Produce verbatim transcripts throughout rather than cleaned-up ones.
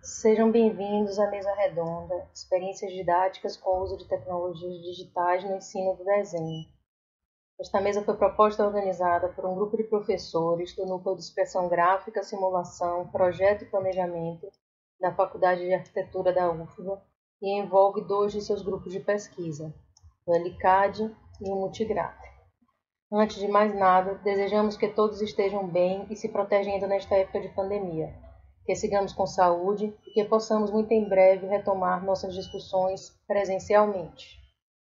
Sejam bem-vindos à Mesa Redonda, experiências didáticas com o uso de tecnologias digitais no ensino do desenho. Esta mesa foi proposta e organizada por um grupo de professores do Núcleo de Expressão Gráfica, Simulação, Projeto e Planejamento da Faculdade de Arquitetura da U F B A e envolve dois de seus grupos de pesquisa, o L C A D e o Multigraf. Antes de mais nada, desejamos que todos estejam bem e se protegendo nesta época de pandemia. Que sigamos com saúde e que possamos muito em breve retomar nossas discussões presencialmente.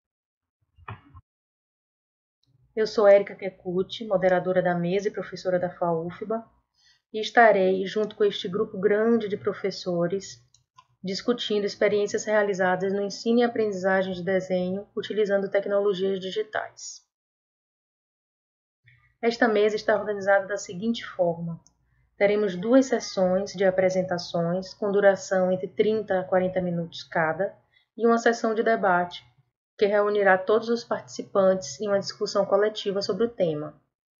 Eu sou Érica Kekuchi, moderadora da mesa e professora da F A U F B A, e estarei, junto com este grupo grande de professores, discutindo experiências realizadas no ensino e aprendizagem de desenho utilizando tecnologias digitais. Esta mesa está organizada da seguinte forma. Teremos duas sessões de apresentações, com duração entre trinta a quarenta minutos cada, e uma sessão de debate, que reunirá todos os participantes em uma discussão coletiva sobre o tema.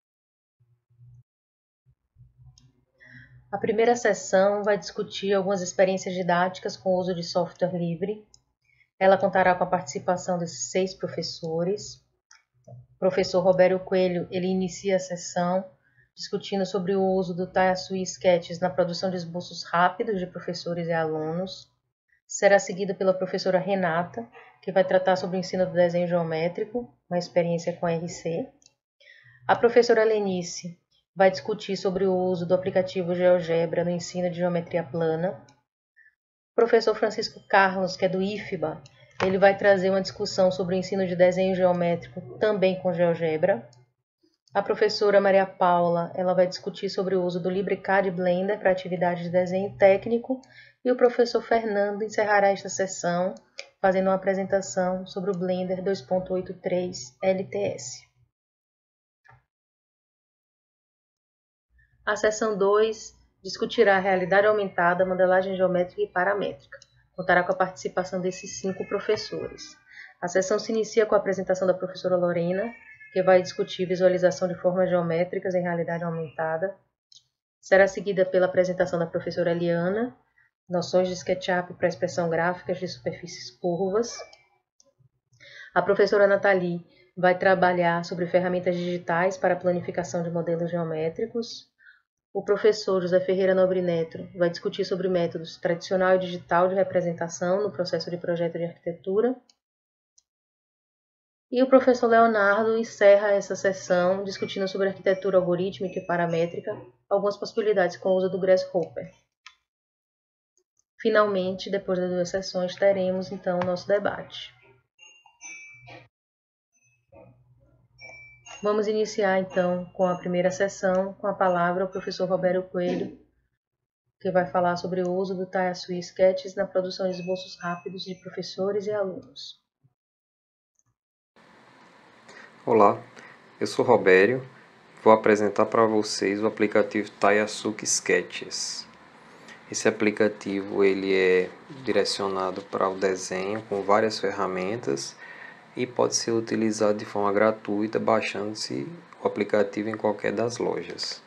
A primeira sessão vai discutir algumas experiências didáticas com o uso de software livre. Ela contará com a participação desses seis professores. O professor Roberto Coelho, ele inicia a sessão discutindo sobre o uso do Tayasui Sketches na produção de esboços rápidos de professores e alunos. Será seguida pela professora Renata, que vai tratar sobre o ensino do desenho geométrico, uma experiência com R C. A professora Lenice vai discutir sobre o uso do aplicativo GeoGebra no ensino de geometria plana. O professor Francisco Carlos, que é do I F B A, ele vai trazer uma discussão sobre o ensino de desenho geométrico, também com GeoGebra. A professora Maria Paula, ela vai discutir sobre o uso do LibreCAD e Blender para atividades de desenho técnico, e o professor Fernando encerrará esta sessão fazendo uma apresentação sobre o Blender dois ponto oitenta e três L T S. A sessão dois discutirá a realidade aumentada, modelagem geométrica e paramétrica. Contará com a participação desses cinco professores. A sessão se inicia com a apresentação da professora Lorena, que vai discutir visualização de formas geométricas em realidade aumentada. Será seguida pela apresentação da professora Eliana, noções de SketchUp para expressão gráfica de superfícies curvas. A professora Nathalie vai trabalhar sobre ferramentas digitais para planificação de modelos geométricos. O professor José Ferreira Nobre Neto vai discutir sobre métodos tradicional e digital de representação no processo de projeto de arquitetura. E o professor Leonardo encerra essa sessão discutindo sobre arquitetura algorítmica e paramétrica, algumas possibilidades com o uso do Grasshopper. Finalmente, depois das duas sessões, teremos então o nosso debate. Vamos iniciar então com a primeira sessão, com a palavra ao professor Roberto Coelho, que vai falar sobre o uso do Tayasui Sketches na produção de esboços rápidos de professores e alunos. Olá, eu sou Robério e vou apresentar para vocês o aplicativo Tayasui Sketches. Esse aplicativo ele é direcionado para o desenho com várias ferramentas e pode ser utilizado de forma gratuita baixando-se o aplicativo em qualquer das lojas.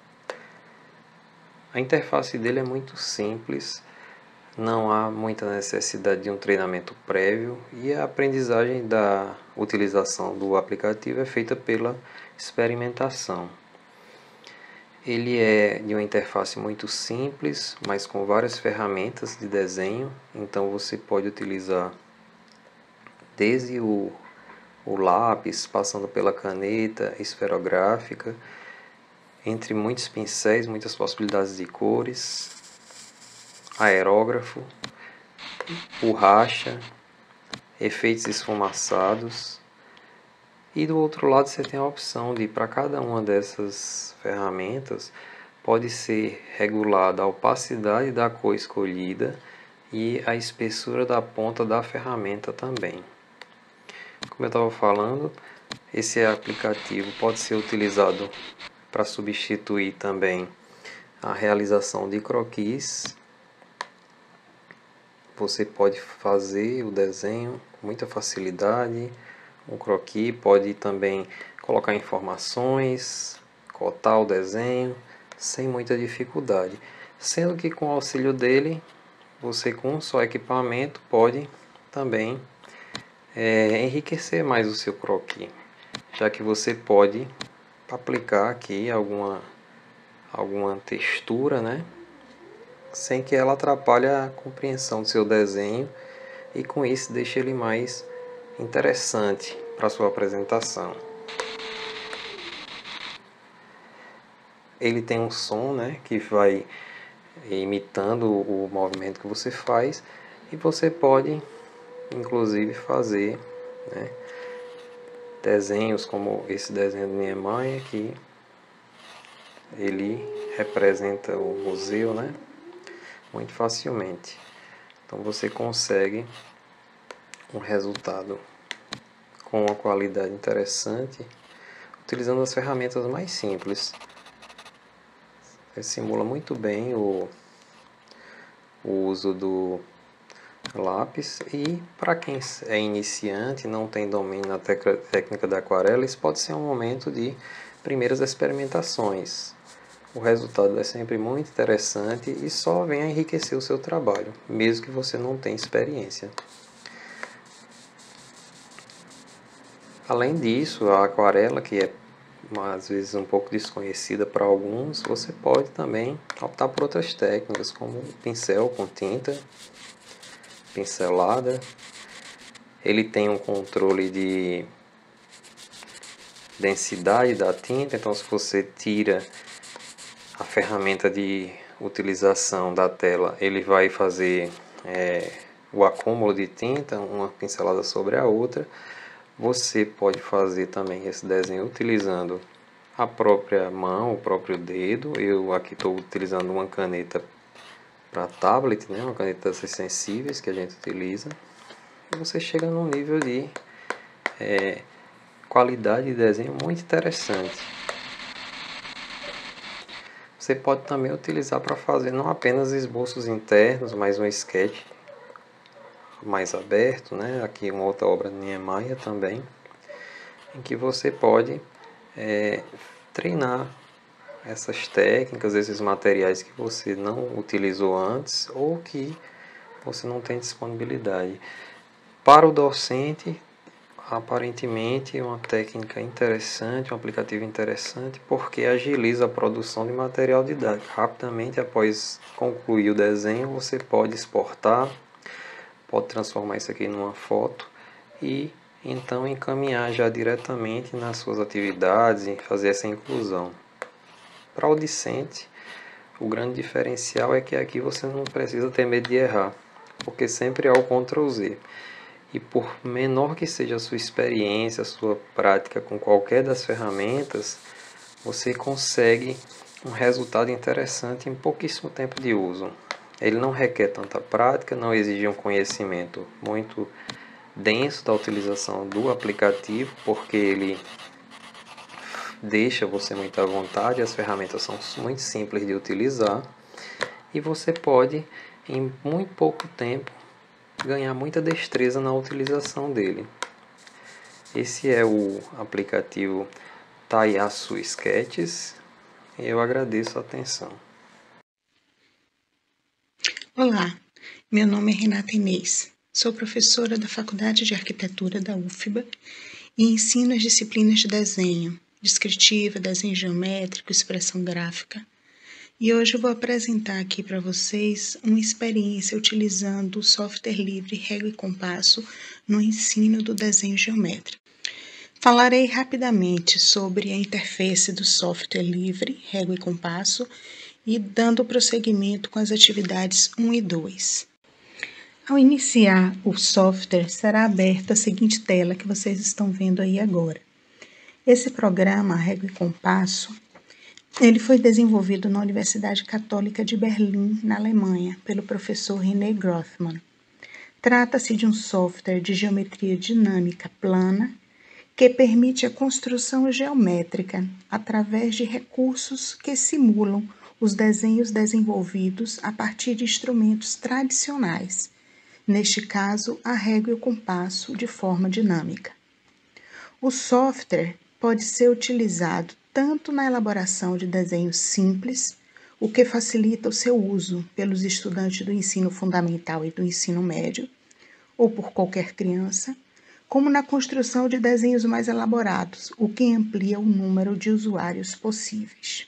A interface dele é muito simples, não há muita necessidade de um treinamento prévio e a aprendizagem da utilização do aplicativo é feita pela experimentação. Ele é de uma interface muito simples, mas com várias ferramentas de desenho, então você pode utilizar desde o, o lápis, passando pela caneta esferográfica, entre muitos pincéis, muitas possibilidades de cores, aerógrafo, borracha, efeitos esfumaçados. E do outro lado você tem a opção de, para cada uma dessas ferramentas, pode ser regulada a opacidade da cor escolhida e a espessura da ponta da ferramenta também. Como eu estava falando, esse aplicativo pode ser utilizado para substituir também a realização de croquis. Você pode fazer o desenho com muita facilidade. Um croquis pode também colocar informações, cotar o desenho sem muita dificuldade. Sendo que com o auxílio dele você com um só equipamento pode também é, enriquecer mais o seu croquis, já que você pode aplicar aqui alguma, alguma textura, né? Sem que ela atrapalhe a compreensão do seu desenho e com isso deixe ele mais interessante para a sua apresentação. Ele tem um som, né, que vai imitando o movimento que você faz e você pode inclusive fazer, né, desenhos como esse desenho de Niemeyer que ele representa o museu, né, muito facilmente. Então você consegue um resultado com uma qualidade interessante utilizando as ferramentas mais simples. Ele simula muito bem o, o uso do lápis e para quem é iniciante, não tem domínio na técnica da aquarela, isso pode ser um momento de primeiras experimentações. O resultado é sempre muito interessante e só vem a enriquecer o seu trabalho, mesmo que você não tenha experiência. Além disso, a aquarela, que é às vezes um pouco desconhecida para alguns, você pode também optar por outras técnicas, como pincel com tinta, pincelada. Ele tem um controle de densidade da tinta, então se você tira a ferramenta de utilização da tela, ele vai fazer é, o acúmulo de tinta, uma pincelada sobre a outra. Você pode fazer também esse desenho utilizando a própria mão, o próprio dedo. Eu aqui estou utilizando uma caneta para tablet, né? Uma caneta sensíveis que a gente utiliza. E você chega num nível de é, qualidade de desenho muito interessante. Você pode também utilizar para fazer não apenas esboços internos, mas um sketch mais aberto, né? Aqui uma outra obra de Niemeyer também, em que você pode é, treinar essas técnicas, esses materiais que você não utilizou antes ou que você não tem disponibilidade. Para o docente, aparentemente é uma técnica interessante, um aplicativo interessante, porque agiliza a produção de material didático. Rapidamente, após concluir o desenho, você pode exportar, pode transformar isso aqui numa foto e então encaminhar já diretamente nas suas atividades e fazer essa inclusão. Para o discente, o grande diferencial é que aqui você não precisa ter medo de errar, porque sempre há o control Z. E por menor que seja a sua experiência, a sua prática com qualquer das ferramentas, você consegue um resultado interessante em pouquíssimo tempo de uso. Ele não requer tanta prática, não exige um conhecimento muito denso da utilização do aplicativo, porque ele deixa você muito à vontade, as ferramentas são muito simples de utilizar e você pode, em muito pouco tempo, ganhar muita destreza na utilização dele. Esse é o aplicativo Taiyasu Sketches. Eu agradeço a atenção. Olá, meu nome é Renata Inês. Sou professora da Faculdade de Arquitetura da U F B A e ensino as disciplinas de desenho, descritiva, desenho geométrico, expressão gráfica. E hoje eu vou apresentar aqui para vocês uma experiência utilizando o software livre Régua e Compasso no ensino do desenho geométrico. Falarei rapidamente sobre a interface do software livre Régua e Compasso e dando prosseguimento com as atividades um e dois. Ao iniciar o software, será aberta a seguinte tela que vocês estão vendo aí agora. Esse programa, Régua e Compasso, ele foi desenvolvido na Universidade Católica de Berlim, na Alemanha, pelo professor René Grothman. Trata-se de um software de geometria dinâmica plana que permite a construção geométrica através de recursos que simulam os desenhos desenvolvidos a partir de instrumentos tradicionais, neste caso, a régua e o compasso de forma dinâmica. O software pode ser utilizado tanto na elaboração de desenhos simples, o que facilita o seu uso pelos estudantes do ensino fundamental e do ensino médio, ou por qualquer criança, como na construção de desenhos mais elaborados, o que amplia o número de usuários possíveis.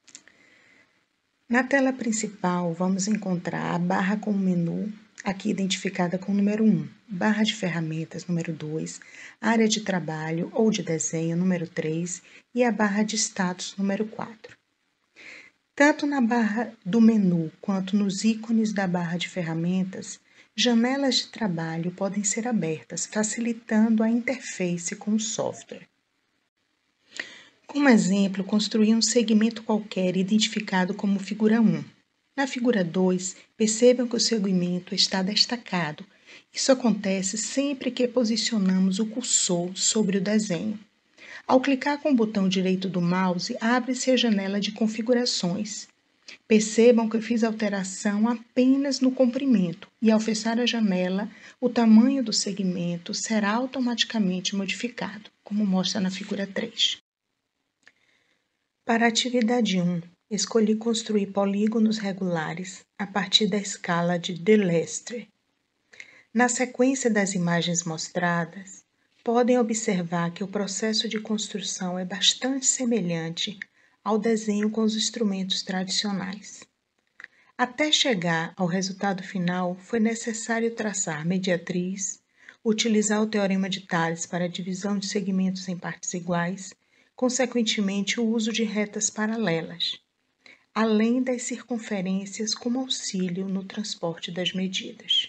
Na tela principal, vamos encontrar a barra com o menu, aqui identificada com o número um, barra de ferramentas, número dois, área de trabalho ou de desenho, número três, e a barra de status, número quatro. Tanto na barra do menu quanto nos ícones da barra de ferramentas, janelas de trabalho podem ser abertas, facilitando a interface com o software. Como exemplo, construir um segmento qualquer identificado como figura um. Na figura dois, percebam que o segmento está destacado. Isso acontece sempre que posicionamos o cursor sobre o desenho. Ao clicar com o botão direito do mouse, abre-se a janela de configurações. Percebam que eu fiz alteração apenas no comprimento e, ao fechar a janela, o tamanho do segmento será automaticamente modificado, como mostra na figura três. Para a atividade um, escolhi construir polígonos regulares a partir da escala de Delaestre. Na sequência das imagens mostradas, podem observar que o processo de construção é bastante semelhante ao desenho com os instrumentos tradicionais. Até chegar ao resultado final, foi necessário traçar mediatriz, utilizar o teorema de Tales para a divisão de segmentos em partes iguais, consequentemente o uso de retas paralelas, além das circunferências como auxílio no transporte das medidas.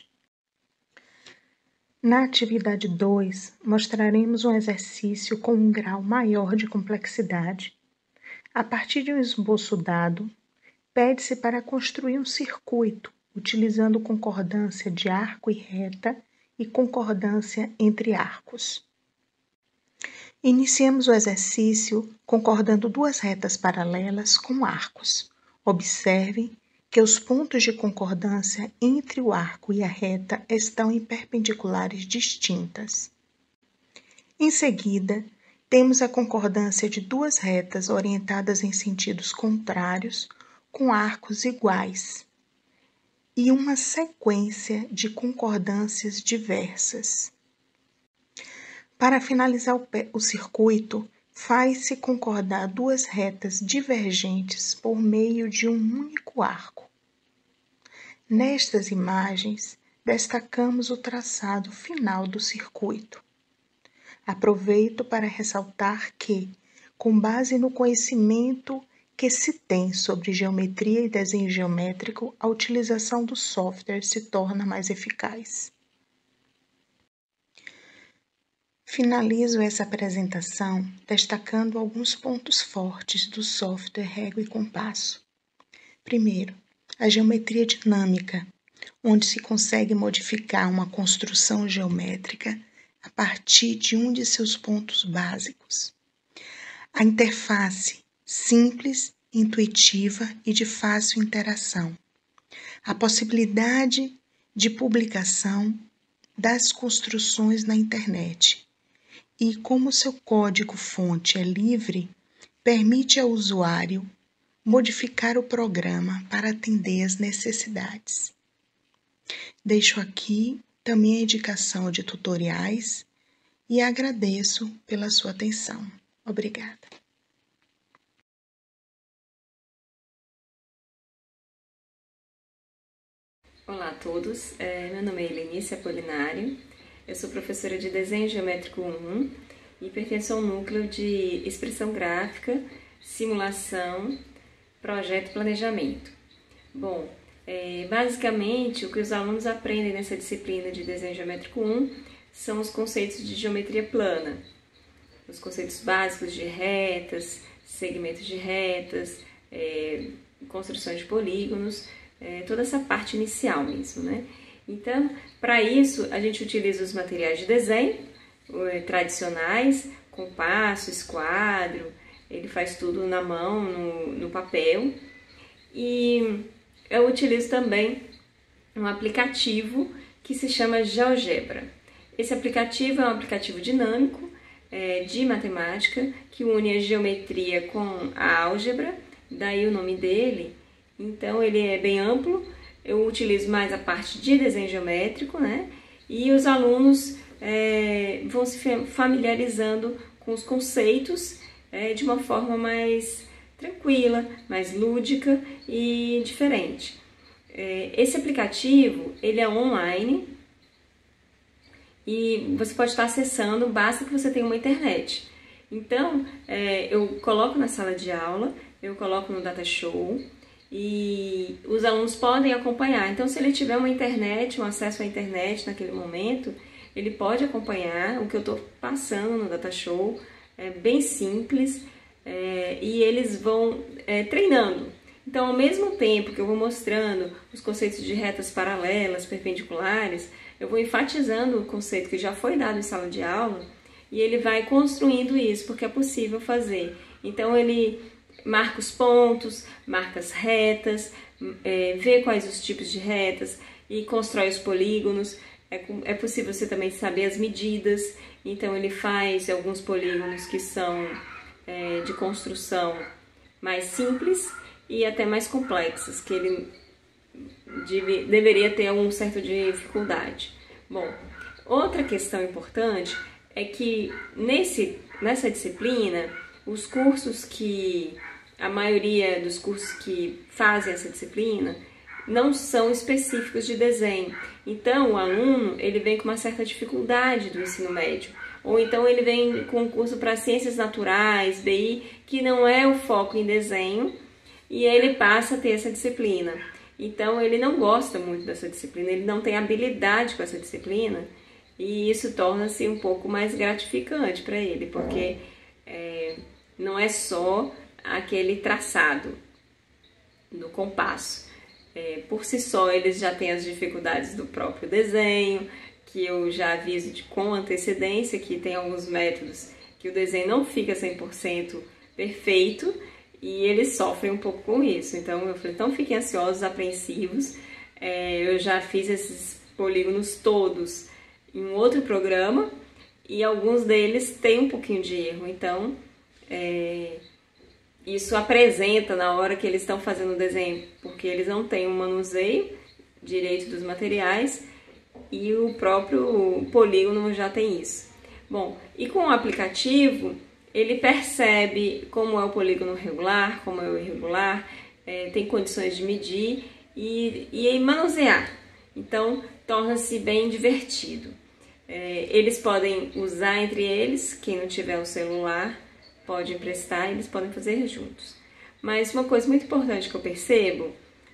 Na atividade dois, mostraremos um exercício com um grau maior de complexidade. A partir de um esboço dado, pede-se para construir um circuito, utilizando concordância de arco e reta e concordância entre arcos. Iniciemos o exercício concordando duas retas paralelas com arcos. Observem que os pontos de concordância entre o arco e a reta estão em perpendiculares distintas. Em seguida, temos a concordância de duas retas orientadas em sentidos contrários com arcos iguais e uma sequência de concordâncias diversas. Para finalizar o, o circuito, faz-se concordar duas retas divergentes por meio de um único arco. Nestas imagens, destacamos o traçado final do circuito. Aproveito para ressaltar que, com base no conhecimento que se tem sobre geometria e desenho geométrico, a utilização do software se torna mais eficaz. Finalizo essa apresentação destacando alguns pontos fortes do software Régua e Compasso. Primeiro, a geometria dinâmica, onde se consegue modificar uma construção geométrica a partir de um de seus pontos básicos. A interface, simples, intuitiva e de fácil interação. A possibilidade de publicação das construções na internet. E como seu código-fonte é livre, permite ao usuário modificar o programa para atender às necessidades. Deixo aqui também a indicação de tutoriais e agradeço pela sua atenção. Obrigada. Olá a todos, é, meu nome é Helenice Apolinário, eu sou professora de Desenho Geométrico um e pertenço ao núcleo de Expressão Gráfica, Simulação, Projeto e Planejamento. Bom, é, basicamente o que os alunos aprendem nessa disciplina de Desenho Geométrico um são os conceitos de geometria plana, os conceitos básicos de retas, segmentos de retas, é, construções de polígonos, é, toda essa parte inicial mesmo, né? Então, para isso, a gente utiliza os materiais de desenho é, tradicionais, compasso, esquadro, ele faz tudo na mão, no, no papel, e eu utilizo também um aplicativo que se chama GeoGebra. Esse aplicativo é um aplicativo dinâmico é, de matemática que une a geometria com a álgebra, daí o nome dele, então ele é bem amplo. Eu utilizo mais a parte de desenho geométrico, né? E os alunos é, vão se familiarizando com os conceitos é, de uma forma mais tranquila, mais lúdica e diferente. É, esse aplicativo, ele é online e você pode estar acessando, basta que você tenha uma internet. Então, é, eu coloco na sala de aula, eu coloco no Datashow e os alunos podem acompanhar. Então, se ele tiver uma internet, um acesso à internet naquele momento, ele pode acompanhar o que eu estou passando no Datashow, é bem simples, é, e eles vão é, treinando. Então, ao mesmo tempo que eu vou mostrando os conceitos de retas paralelas, perpendiculares, eu vou enfatizando o conceito que já foi dado em sala de aula e ele vai construindo isso, porque é possível fazer. Então, ele marca os pontos, marca as retas, é, vê quais os tipos de retas e constrói os polígonos. É, é possível você também saber as medidas. Então, ele faz alguns polígonos que são é, de construção mais simples e até mais complexas, que ele deve, deveria ter algum certo dificuldade. Bom, outra questão importante é que nesse, nessa disciplina, os cursos que, a maioria dos cursos que fazem essa disciplina, não são específicos de desenho. Então, o aluno ele vem com uma certa dificuldade do ensino médio. Ou então ele vem com um curso para ciências naturais, B I, que não é o foco em desenho, e ele passa a ter essa disciplina. Então, ele não gosta muito dessa disciplina, ele não tem habilidade com essa disciplina, e isso torna-se um pouco mais gratificante para ele, porque é, não é só aquele traçado do compasso. É, por si só, eles já têm as dificuldades do próprio desenho, que eu já aviso de, com antecedência, que tem alguns métodos que o desenho não fica cem por cento perfeito, e eles sofrem um pouco com isso. Então, eu falei, então fiquem ansiosos, apreensivos. É, eu já fiz esses polígonos todos em um outro programa, e alguns deles têm um pouquinho de erro. Então, é, isso apresenta na hora que eles estão fazendo o desenho, porque eles não têm um manuseio direito dos materiais, e o próprio polígono já tem isso. Bom, e com o aplicativo, ele percebe como é o polígono regular, como é o irregular, é, tem condições de medir e, e manusear. Então, torna-se bem divertido. É, eles podem usar entre eles, quem não tiver o celular pode emprestar, eles podem fazer juntos. Mas uma coisa muito importante que eu percebo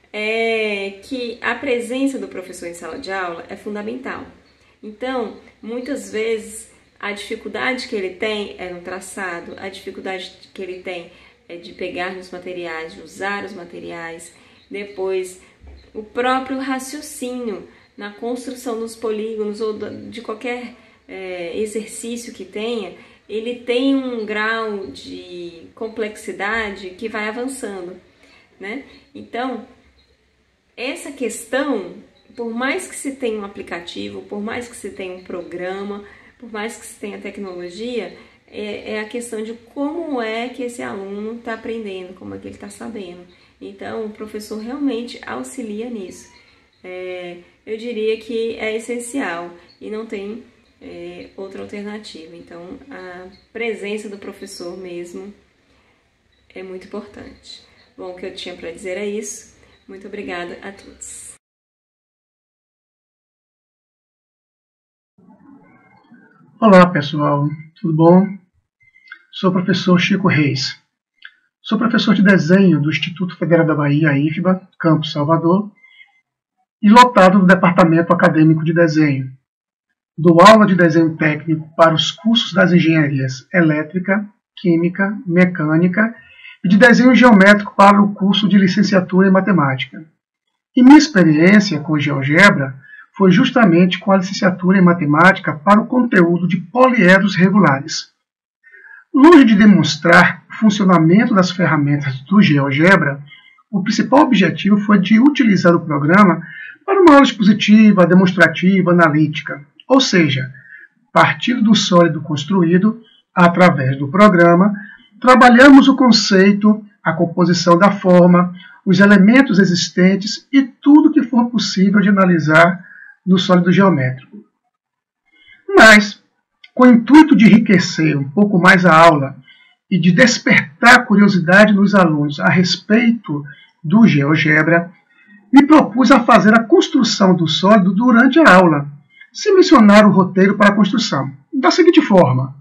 é que a presença do professor em sala de aula é fundamental. Então, muitas vezes, a dificuldade que ele tem é no traçado, a dificuldade que ele tem é de pegar nos materiais, de usar os materiais, depois o próprio raciocínio na construção dos polígonos ou de qualquer é, exercício que tenha, ele tem um grau de complexidade que vai avançando, né? Então, essa questão, por mais que se tenha um aplicativo, por mais que se tenha um programa, por mais que se tenha tecnologia, é, é a questão de como é que esse aluno está aprendendo, como é que ele está sabendo. Então, o professor realmente auxilia nisso. É, eu diria que é essencial e não tem é, outra alternativa. Então, a presença do professor mesmo é muito importante. Bom, o que eu tinha para dizer é isso. Muito obrigada a todos. Olá, pessoal. Tudo bom? Sou o professor Chico Reis. Sou professor de desenho do Instituto Federal da Bahia, I F B A, Campus Salvador, e lotado do Departamento Acadêmico de Desenho. Dou aula de desenho técnico para os cursos das engenharias elétrica, química, mecânica e de desenho geométrico para o curso de licenciatura em matemática. E minha experiência com GeoGebra foi justamente com a licenciatura em matemática para o conteúdo de poliedros regulares. Longe de demonstrar o funcionamento das ferramentas do GeoGebra, o principal objetivo foi de utilizar o programa para uma aula expositiva, demonstrativa, analítica, ou seja, partindo do sólido construído, através do programa, trabalhamos o conceito a composição da forma, os elementos existentes e tudo que for possível de analisar no sólido geométrico. Mas, com o intuito de enriquecer um pouco mais a aula e de despertar curiosidade nos alunos a respeito do GeoGebra, me propus a fazer a construção do sólido durante a aula, sem mencionar o roteiro para a construção, da seguinte forma.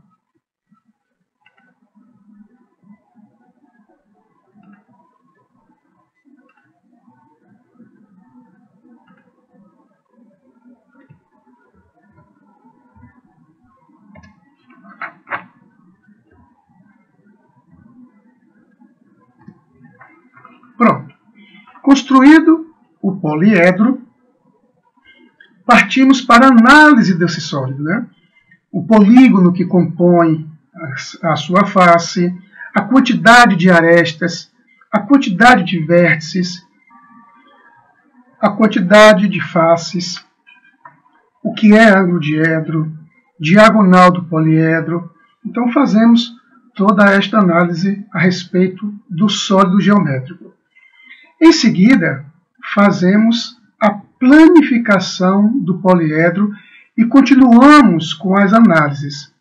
Pronto. Construído o poliedro, partimos para a análise desse sólido, né? O polígono que compõe a sua face, a quantidade de arestas, a quantidade de vértices, a quantidade de faces, o que é ângulo diedro, diagonal do poliedro. Então fazemos toda esta análise a respeito do sólido geométrico. Em seguida, fazemos a planificação do poliedro e continuamos com as análises.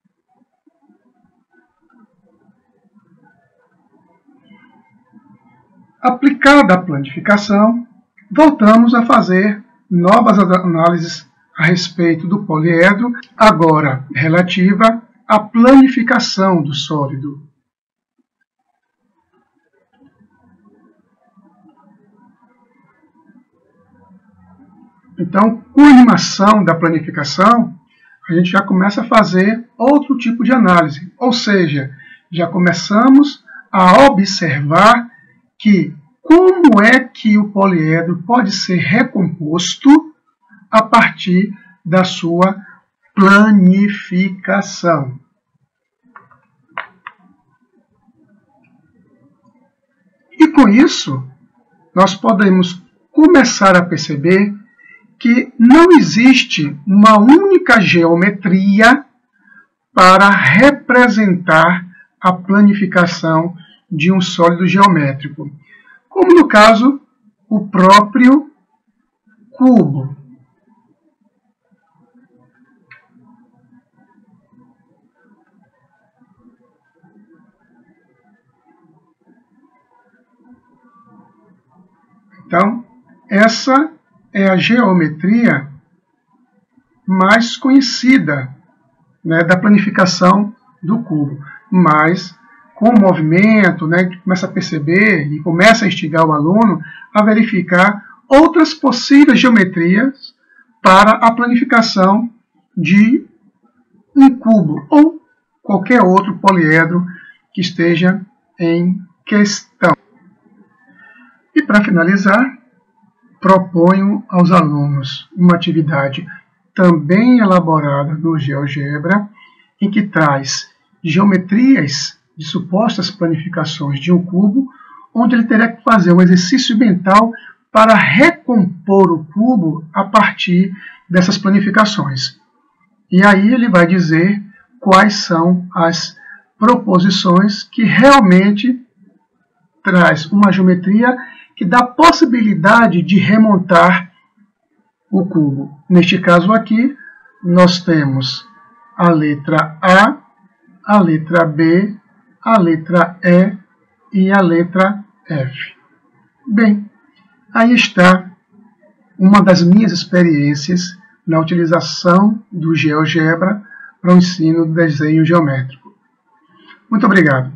Aplicada a planificação, voltamos a fazer novas análises a respeito do poliedro, agora relativa à planificação do sólido. Então, com a animação da planificação, a gente já começa a fazer outro tipo de análise, ou seja, já começamos a observar que como é que o poliedro pode ser recomposto a partir da sua planificação. E com isso, nós podemos começar a perceber que não existe uma única geometria para representar a planificação de um sólido geométrico, como no caso o próprio cubo. Então, essa é a geometria mais conhecida, né, da planificação do cubo. Mas, com o movimento, né, que começa a perceber e começa a instigar o aluno a verificar outras possíveis geometrias para a planificação de um cubo ou qualquer outro poliedro que esteja em questão. E para finalizar, proponho aos alunos uma atividade também elaborada no GeoGebra, em que traz geometrias de supostas planificações de um cubo, onde ele terá que fazer um exercício mental para recompor o cubo a partir dessas planificações. E aí ele vai dizer quais são as proposições que realmente traz uma geometria que dá possibilidade de remontar o cubo. Neste caso aqui, nós temos a letra A, a letra B, a letra E e a letra F. Bem, aí está uma das minhas experiências na utilização do GeoGebra para o ensino do desenho geométrico. Muito obrigado.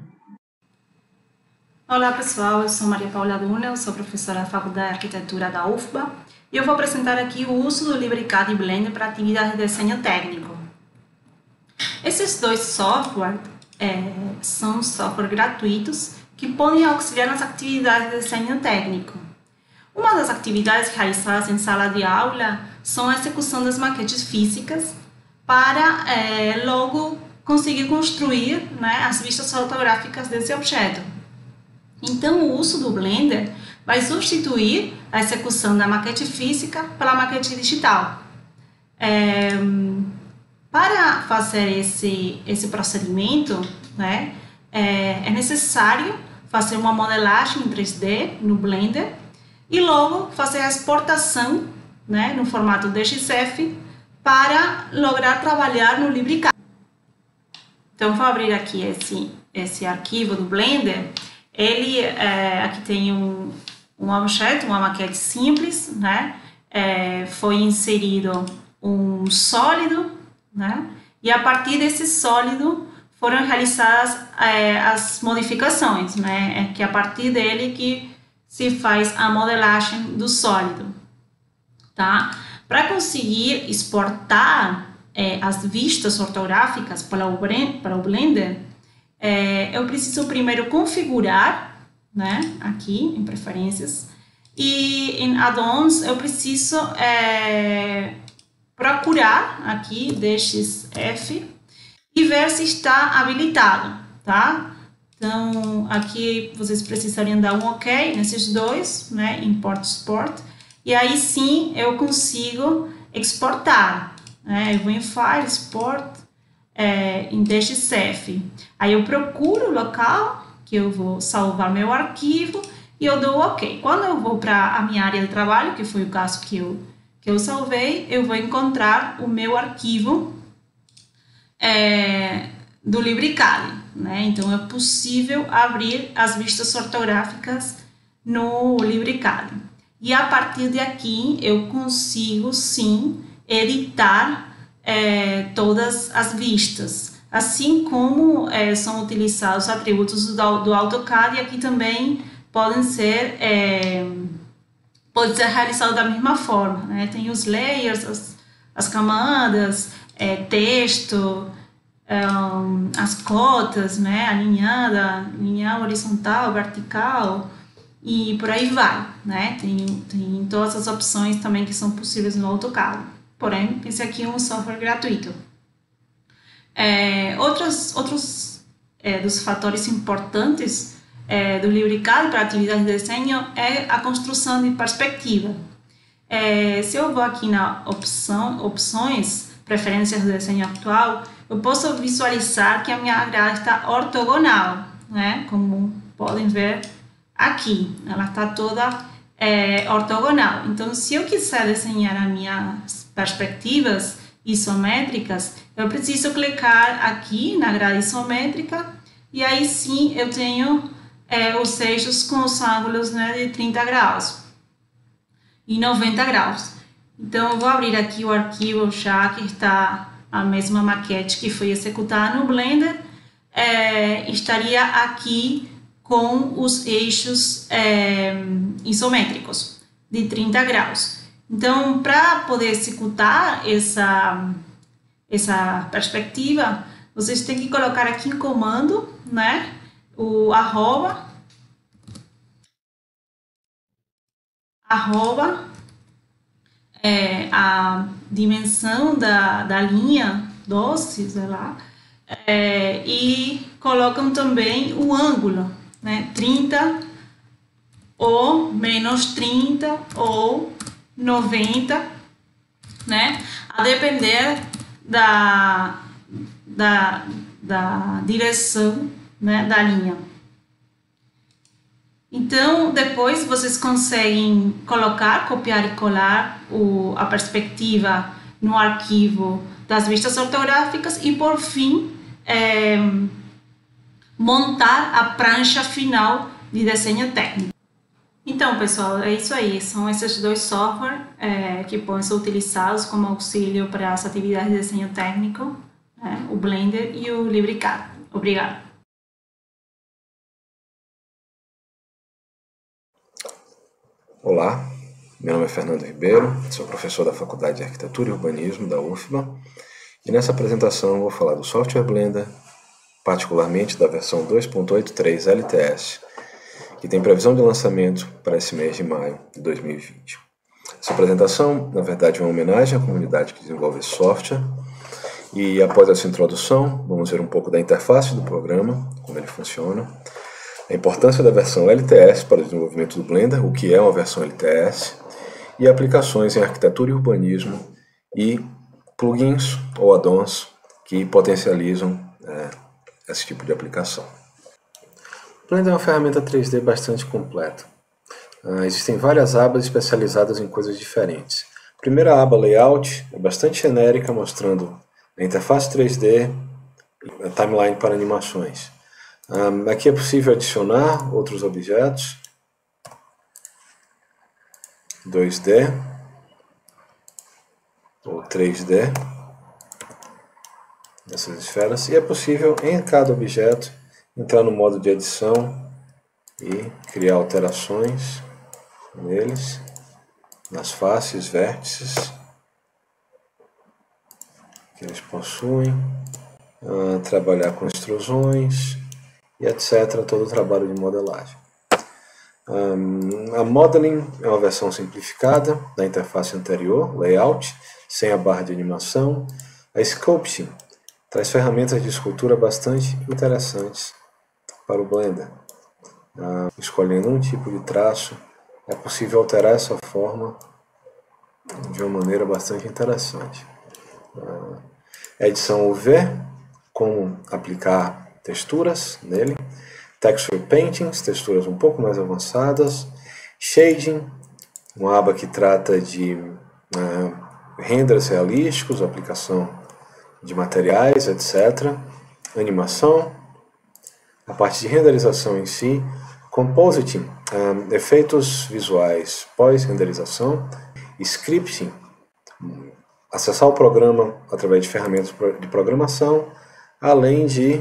Olá pessoal, eu sou Maria Paula Duna, eu sou professora da Faculdade de Arquitetura da U F B A e eu vou apresentar aqui o uso do LibreCAD e Blender para atividades de desenho técnico. Esses dois softwares é, são softwares gratuitos que podem auxiliar nas atividades de desenho técnico. Uma das atividades realizadas em sala de aula são a execução das maquetes físicas para é, logo conseguir construir, né, as vistas fotográficas desse objeto. Então, o uso do Blender vai substituir a execução da maquete física pela maquete digital. É, para fazer esse, esse procedimento, né, é, é necessário fazer uma modelagem em três D no Blender e logo fazer a exportação, né, no formato D X F para lograr trabalhar no LibreCAD. Então, vou abrir aqui esse, esse arquivo do Blender. Ele, é, aqui tem um, um objeto, uma maquete simples, né? É, foi inserido um sólido, né? E a partir desse sólido foram realizadas é, as modificações, né? É que a partir dele que se faz a modelagem do sólido, tá? Para conseguir exportar é, as vistas ortográficas para o, para o Blender, é, eu preciso primeiro configurar, né? Aqui em preferências, e em add-ons eu preciso é, procurar aqui D X F e ver se está habilitado, tá? Então, aqui vocês precisariam dar um OK nesses dois, né? Import, Export, e aí sim eu consigo exportar, né? Eu vou em File, Export, é, em D X F. Aí eu procuro o local que eu vou salvar meu arquivo e eu dou OK. Quando eu vou para a minha área de trabalho, que foi o caso que eu, que eu salvei, eu vou encontrar o meu arquivo é, do LibreCAD, né? Então, é possível abrir as vistas ortográficas no LibreCAD. E a partir de aqui, eu consigo, sim, editar é, todas as vistas. Assim como é, são utilizados atributos do, do AutoCAD, e aqui também podem ser, é, pode ser realizado da mesma forma, né? Tem os layers, as, as camadas, é, texto, um, as cotas, né? Alinhada, linha horizontal, vertical, e por aí vai, né? Tem, tem todas as opções também que são possíveis no AutoCAD. Porém, esse aqui é um software gratuito. É, outros outros é, dos fatores importantes é, do LibreCAD para atividade de desenho é a construção de perspectiva. É, se eu vou aqui na opção, opções, preferências do desenho atual, eu posso visualizar que a minha grade está ortogonal, né? Como podem ver aqui, ela está toda é, ortogonal. Então, se eu quiser desenhar as minhas perspectivas isométricas, eu preciso clicar aqui na grade isométrica e aí sim eu tenho é, os eixos com os ângulos, né, de trinta graus e noventa graus. Então, eu vou abrir aqui o arquivo já que está a mesma maquete que foi executada no Blender, é, estaria aqui com os eixos é, isométricos de trinta graus. Então, para poder executar essa, essa perspectiva, vocês têm que colocar aqui em comando, né, o arroba, arroba, é, a dimensão da, da linha doze, sei lá, é, e colocam também o ângulo, né, trinta ou menos trinta ou noventa, né, a depender da, da, da direção, né, da linha. Então, depois vocês conseguem colocar, copiar e colar o, a perspectiva no arquivo das vistas ortográficas e, por fim, é, montar a prancha final de desenho técnico. Então, pessoal, é isso aí. São esses dois softwares é, que podem ser utilizados como auxílio para as atividades de desenho técnico, né, o Blender e o LibreCAD. Obrigada. Olá, meu nome é Fernando Ribeiro, sou professor da Faculdade de Arquitetura e Urbanismo da U F B A e nessa apresentação eu vou falar do software Blender, particularmente da versão dois ponto oito três L T S, que tem previsão de lançamento para esse mês de maio de dois mil e vinte. Essa apresentação, na verdade, é uma homenagem à comunidade que desenvolve esse software e após essa introdução, vamos ver um pouco da interface do programa, como ele funciona, a importância da versão L T S para o desenvolvimento do Blender, o que é uma versão L T S, e aplicações em arquitetura e urbanismo e plugins ou add-ons que potencializam é, esse tipo de aplicação. O Blender é uma ferramenta três D bastante completa. Uh, existem várias abas especializadas em coisas diferentes. A primeira aba, Layout, é bastante genérica, mostrando a interface três D e a timeline para animações. Um, aqui é possível adicionar outros objetos, dois D ou três D, dessas esferas, e é possível em cada objeto entrar no modo de edição e criar alterações neles, nas faces, vértices que eles possuem, uh, trabalhar com extrusões e etcétera. Todo o trabalho de modelagem. Um, a Modeling é uma versão simplificada da interface anterior, Layout, sem a barra de animação. A Sculpting traz ferramentas de escultura bastante interessantes para o Blender. Uh, escolhendo um tipo de traço, é possível alterar essa forma de uma maneira bastante interessante. Uh, edição U V, como aplicar texturas nele. Texture Paintings, texturas um pouco mais avançadas. Shading, uma aba que trata de uh, renders realísticos, aplicação de materiais, etcétera. Animação, a parte de renderização em si. Compositing, um, efeitos visuais pós-renderização. Scripting, acessar o programa através de ferramentas de programação, além de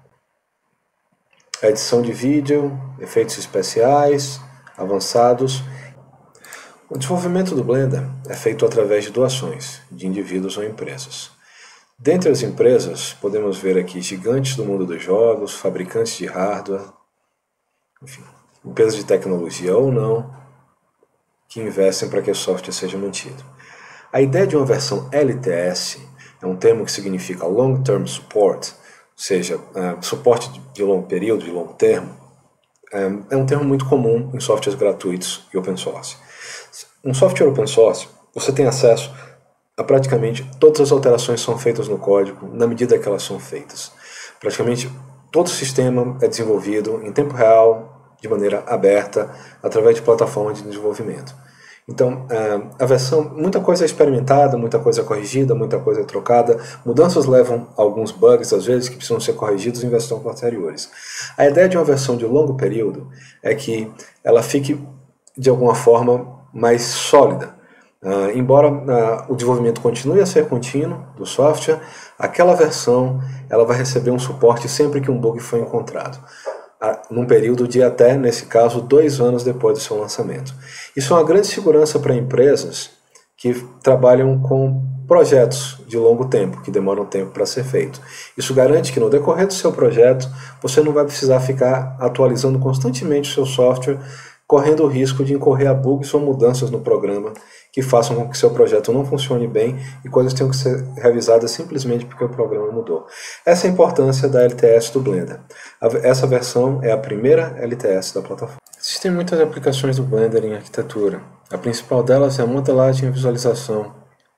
edição de vídeo, efeitos especiais, avançados. O desenvolvimento do Blender é feito através de doações de indivíduos ou empresas. Dentre as empresas, podemos ver aqui gigantes do mundo dos jogos, fabricantes de hardware, enfim, empresas de tecnologia ou não, que investem para que o software seja mantido. A ideia de uma versão L T S é um termo que significa Long Term Support, ou seja, uh, suporte de longo período, de longo termo. Um, é um termo muito comum em softwares gratuitos e open source. Um software open source, você tem acesso a praticamente todas as alterações que são feitas no código, na medida que elas são feitas. Praticamente todo o sistema é desenvolvido em tempo real, de maneira aberta, através de plataformas de desenvolvimento. Então, a versão, muita coisa é experimentada, muita coisa é corrigida, muita coisa é trocada. Mudanças levam a alguns bugs, às vezes, que precisam ser corrigidos em versões posteriores. A ideia de uma versão de longo período é que ela fique, de alguma forma, mais sólida. Uh, embora uh, o desenvolvimento continue a ser contínuo do software, aquela versão ela vai receber um suporte sempre que um bug for encontrado, uh, num período de até, nesse caso, dois anos depois do seu lançamento. Isso é uma grande segurança para empresas que trabalham com projetos de longo tempo, que demoram tempo para ser feito. Isso garante que no decorrer do seu projeto você não vai precisar ficar atualizando constantemente o seu software, correndo o risco de incorrer a bugs ou mudanças no programa que façam com que seu projeto não funcione bem e coisas tenham que ser revisadas simplesmente porque o programa mudou. Essa é a importância da L T S do Blender. Essa versão é a primeira L T S da plataforma. Existem muitas aplicações do Blender em arquitetura. A principal delas é a modelagem e visualização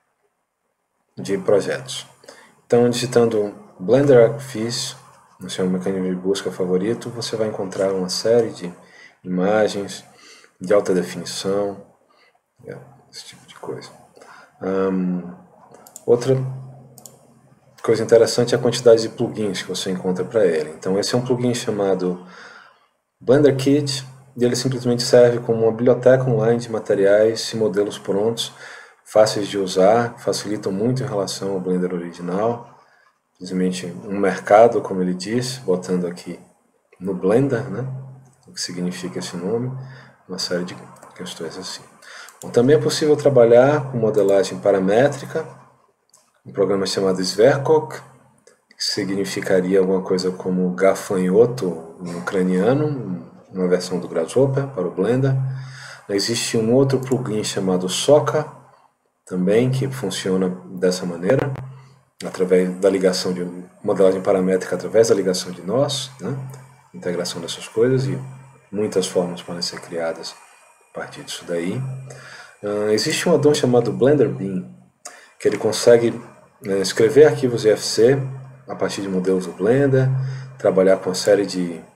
de projetos. Então, digitando Blender Arcfis no seu mecanismo de busca favorito, você vai encontrar uma série de imagens de alta definição, esse tipo de coisa. Um, outra coisa interessante é a quantidade de plugins que você encontra para ele. Então esse é um plugin chamado Blender Kit, e ele simplesmente serve como uma biblioteca online de materiais e modelos prontos, fáceis de usar, facilitam muito em relação ao Blender original. Simplesmente um mercado, como ele diz, botando aqui no Blender, né? O que significa esse nome, uma série de questões assim. Bom, também é possível trabalhar com modelagem paramétrica, um programa chamado Sverkok, que significaria alguma coisa como gafanhoto em ucraniano, uma versão do Grasshopper para o Blender. Existe um outro plugin chamado Soka, também, que funciona dessa maneira, através da ligação de modelagem paramétrica, através da ligação de nós, né? Integração dessas coisas, e muitas formas podem ser criadas a partir disso daí. Uh, existe um addon chamado Blender Beam, que ele consegue uh, escrever arquivos I F C a partir de modelos do Blender, trabalhar com uma série de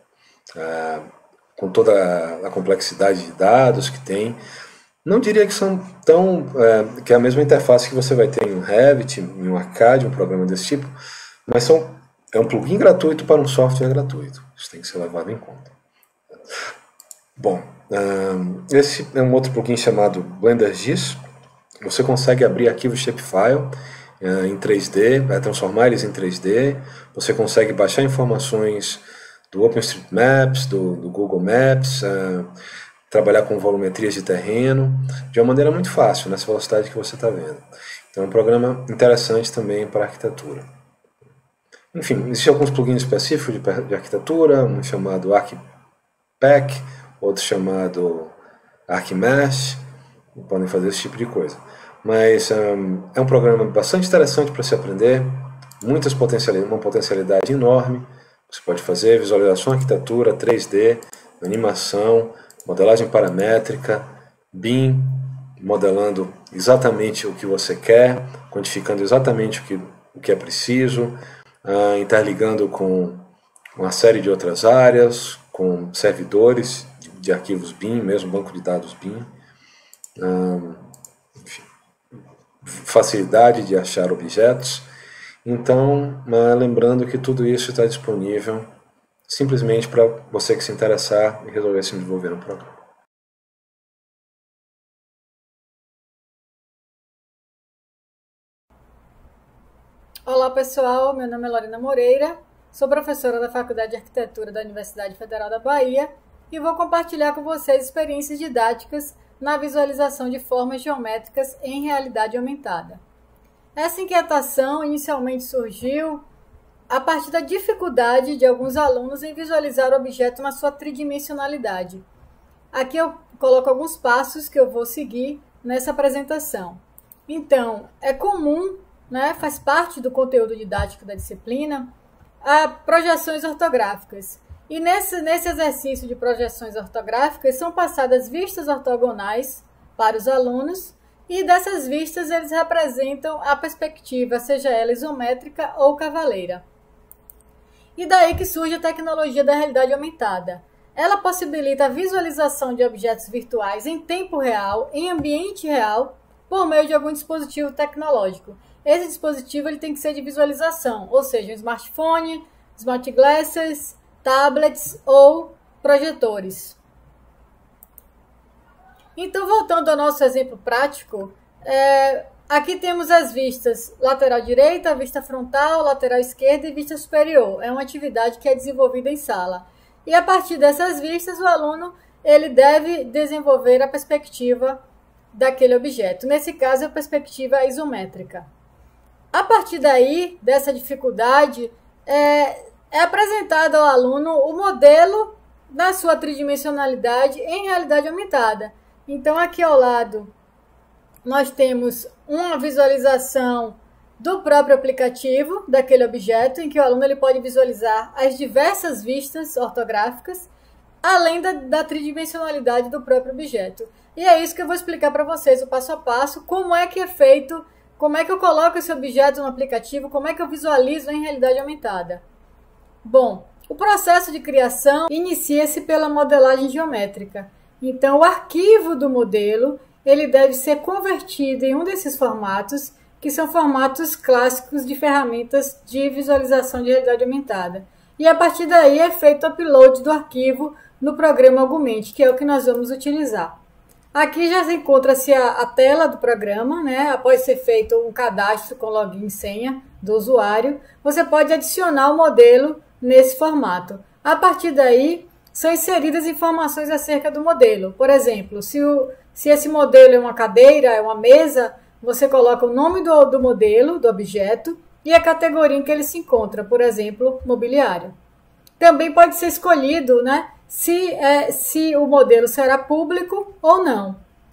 ah, com toda a complexidade de dados que tem. Não diria que são tão é, que é a mesma interface que você vai ter em um Revit, em um Arcade, um programa desse tipo, mas são, é um plugin gratuito para um software gratuito. Isso tem que ser levado em conta. Bom, esse é um outro plugin chamado Blender G I S. Você consegue abrir arquivos shapefile em três D, transformar eles em três D. Você consegue baixar informações do OpenStreetMaps, do, do Google Maps, trabalhar com volumetrias de terreno de uma maneira muito fácil, nessa velocidade que você está vendo. Então é um programa interessante também para arquitetura. Enfim, existem alguns plugins específicos de, de arquitetura, um chamado ArcPack, outro chamado ArcMesh, podem fazer esse tipo de coisa. Mas um, é um programa bastante interessante para se aprender, muitas potencialidades, uma potencialidade enorme. Você pode fazer visualização, arquitetura, três D, animação, modelagem paramétrica, B I M, modelando exatamente o que você quer, quantificando exatamente o que, o que é preciso, uh, interligando com uma série de outras áreas, com servidores de, de arquivos B I M, mesmo banco de dados B I M. Uh, enfim, facilidade de achar objetos. Então, uh, lembrando que tudo isso está disponível simplesmente para você que se interessar e resolver se desenvolver no programa. Olá pessoal, meu nome é Lorena Moreira, sou professora da Faculdade de Arquitetura da Universidade Federal da Bahia e vou compartilhar com vocês experiências didáticas na visualização de formas geométricas em realidade aumentada. Essa inquietação inicialmente surgiu a partir da dificuldade de alguns alunos em visualizar o objeto na sua tridimensionalidade. Aqui eu coloco alguns passos que eu vou seguir nessa apresentação. Então, é comum, né, faz parte do conteúdo didático da disciplina, a projeções ortográficas. E nesse, nesse exercício de projeções ortográficas são passadas vistas ortogonais para os alunos e dessas vistas eles representam a perspectiva, seja ela isométrica ou cavaleira. E daí que surge a tecnologia da realidade aumentada. Ela possibilita a visualização de objetos virtuais em tempo real, em ambiente real, por meio de algum dispositivo tecnológico. Esse dispositivo ele tem que ser de visualização, ou seja, um smartphone, smart glasses, tablets ou projetores. Então, voltando ao nosso exemplo prático, é, aqui temos as vistas lateral direita, vista frontal, lateral esquerda e vista superior. É uma atividade que é desenvolvida em sala. E a partir dessas vistas, o aluno ele deve desenvolver a perspectiva daquele objeto. Nesse caso, a perspectiva isométrica. A partir daí, dessa dificuldade, é, é apresentado ao aluno o modelo na sua tridimensionalidade em realidade aumentada. Então, aqui ao lado, nós temos uma visualização do próprio aplicativo daquele objeto, em que o aluno ele pode visualizar as diversas vistas ortográficas, além da, da tridimensionalidade do próprio objeto. E é isso que eu vou explicar para vocês, o passo a passo, como é que é feito, como é que eu coloco esse objeto no aplicativo, como é que eu visualizo em realidade aumentada. Bom, o processo de criação inicia-se pela modelagem geométrica. Então, o arquivo do modelo ele deve ser convertido em um desses formatos, que são formatos clássicos de ferramentas de visualização de realidade aumentada. E a partir daí é feito o upload do arquivo no programa Augment, que é o que nós vamos utilizar. Aqui já encontra-se a, a tela do programa, né? Após ser feito um cadastro com login e senha do usuário, você pode adicionar o modelo nesse formato. A partir daí, são inseridas informações acerca do modelo. Por exemplo, se, o, se esse modelo é uma cadeira, é uma mesa, você coloca o nome do, do modelo, do objeto, e a categoria em que ele se encontra, por exemplo, mobiliário. Também pode ser escolhido, né, se, é, se o modelo será público ou não.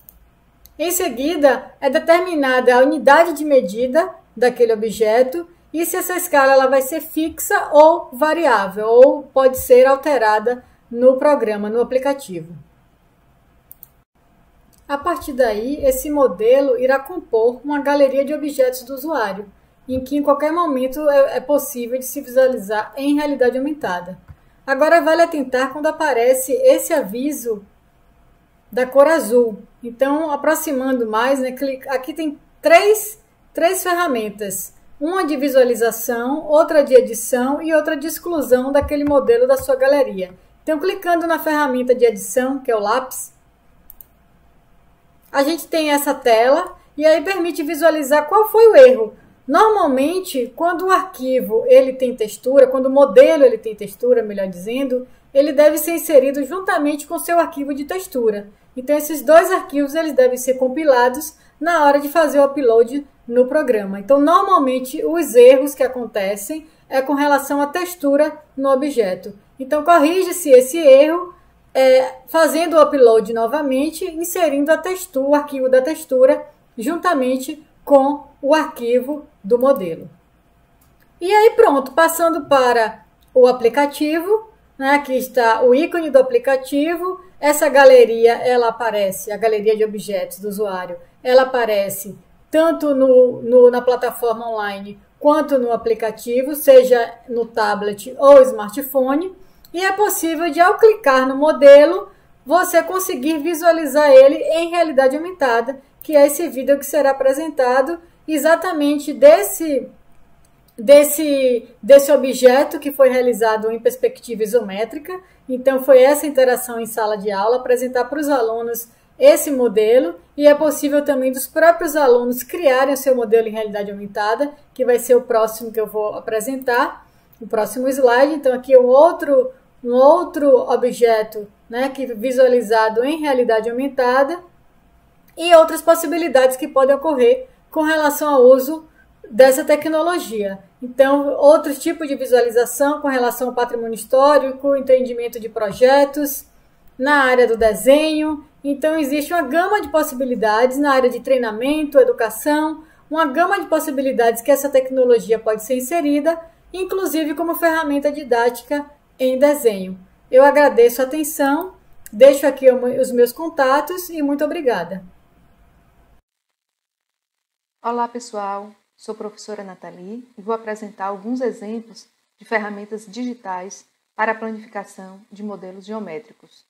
Em seguida, é determinada a unidade de medida daquele objeto e se essa escala ela vai ser fixa ou variável, ou pode ser alterada no programa, no aplicativo. A partir daí, esse modelo irá compor uma galeria de objetos do usuário, em que em qualquer momento é, é possível de se visualizar em realidade aumentada. Agora vale atentar quando aparece esse aviso da cor azul. Então, aproximando mais, né, aqui tem três, três ferramentas. Uma de visualização, outra de edição e outra de exclusão daquele modelo da sua galeria. Então, clicando na ferramenta de edição, que é o lápis, a gente tem essa tela e aí permite visualizar qual foi o erro. Normalmente, quando o arquivo ele tem textura, quando o modelo ele tem textura, melhor dizendo, ele deve ser inserido juntamente com o seu arquivo de textura. Então, esses dois arquivos eles devem ser compilados na hora de fazer o upload no programa. Então, normalmente, os erros que acontecem é com relação à textura no objeto. Então, corrige-se esse erro é, fazendo o upload novamente, inserindo a textura, o arquivo da textura juntamente com o arquivo do modelo. E aí pronto, passando para o aplicativo, né, aqui está o ícone do aplicativo, essa galeria, ela aparece, a galeria de objetos do usuário, ela aparece tanto no, no, na plataforma online quanto no aplicativo, seja no tablet ou smartphone, e é possível de, ao clicar no modelo, você conseguir visualizar ele em realidade aumentada, que é esse vídeo que será apresentado exatamente desse, desse, desse objeto que foi realizado em perspectiva isométrica. Então, foi essa interação em sala de aula, apresentar para os alunos esse modelo, e é possível também dos próprios alunos criarem o seu modelo em realidade aumentada, que vai ser o próximo que eu vou apresentar, o próximo slide. Então, aqui é um outro, um outro objeto, né, que visualizado em realidade aumentada, e outras possibilidades que podem ocorrer com relação ao uso dessa tecnologia. Então, outros tipos de visualização com relação ao patrimônio histórico, entendimento de projetos, na área do desenho. Então, existe uma gama de possibilidades na área de treinamento, educação, uma gama de possibilidades que essa tecnologia pode ser inserida, inclusive como ferramenta didática em desenho. Eu agradeço a atenção, deixo aqui os meus contatos e muito obrigada. Olá pessoal, sou a professora Nathalie e vou apresentar alguns exemplos de ferramentas digitais para a planificação de modelos geométricos.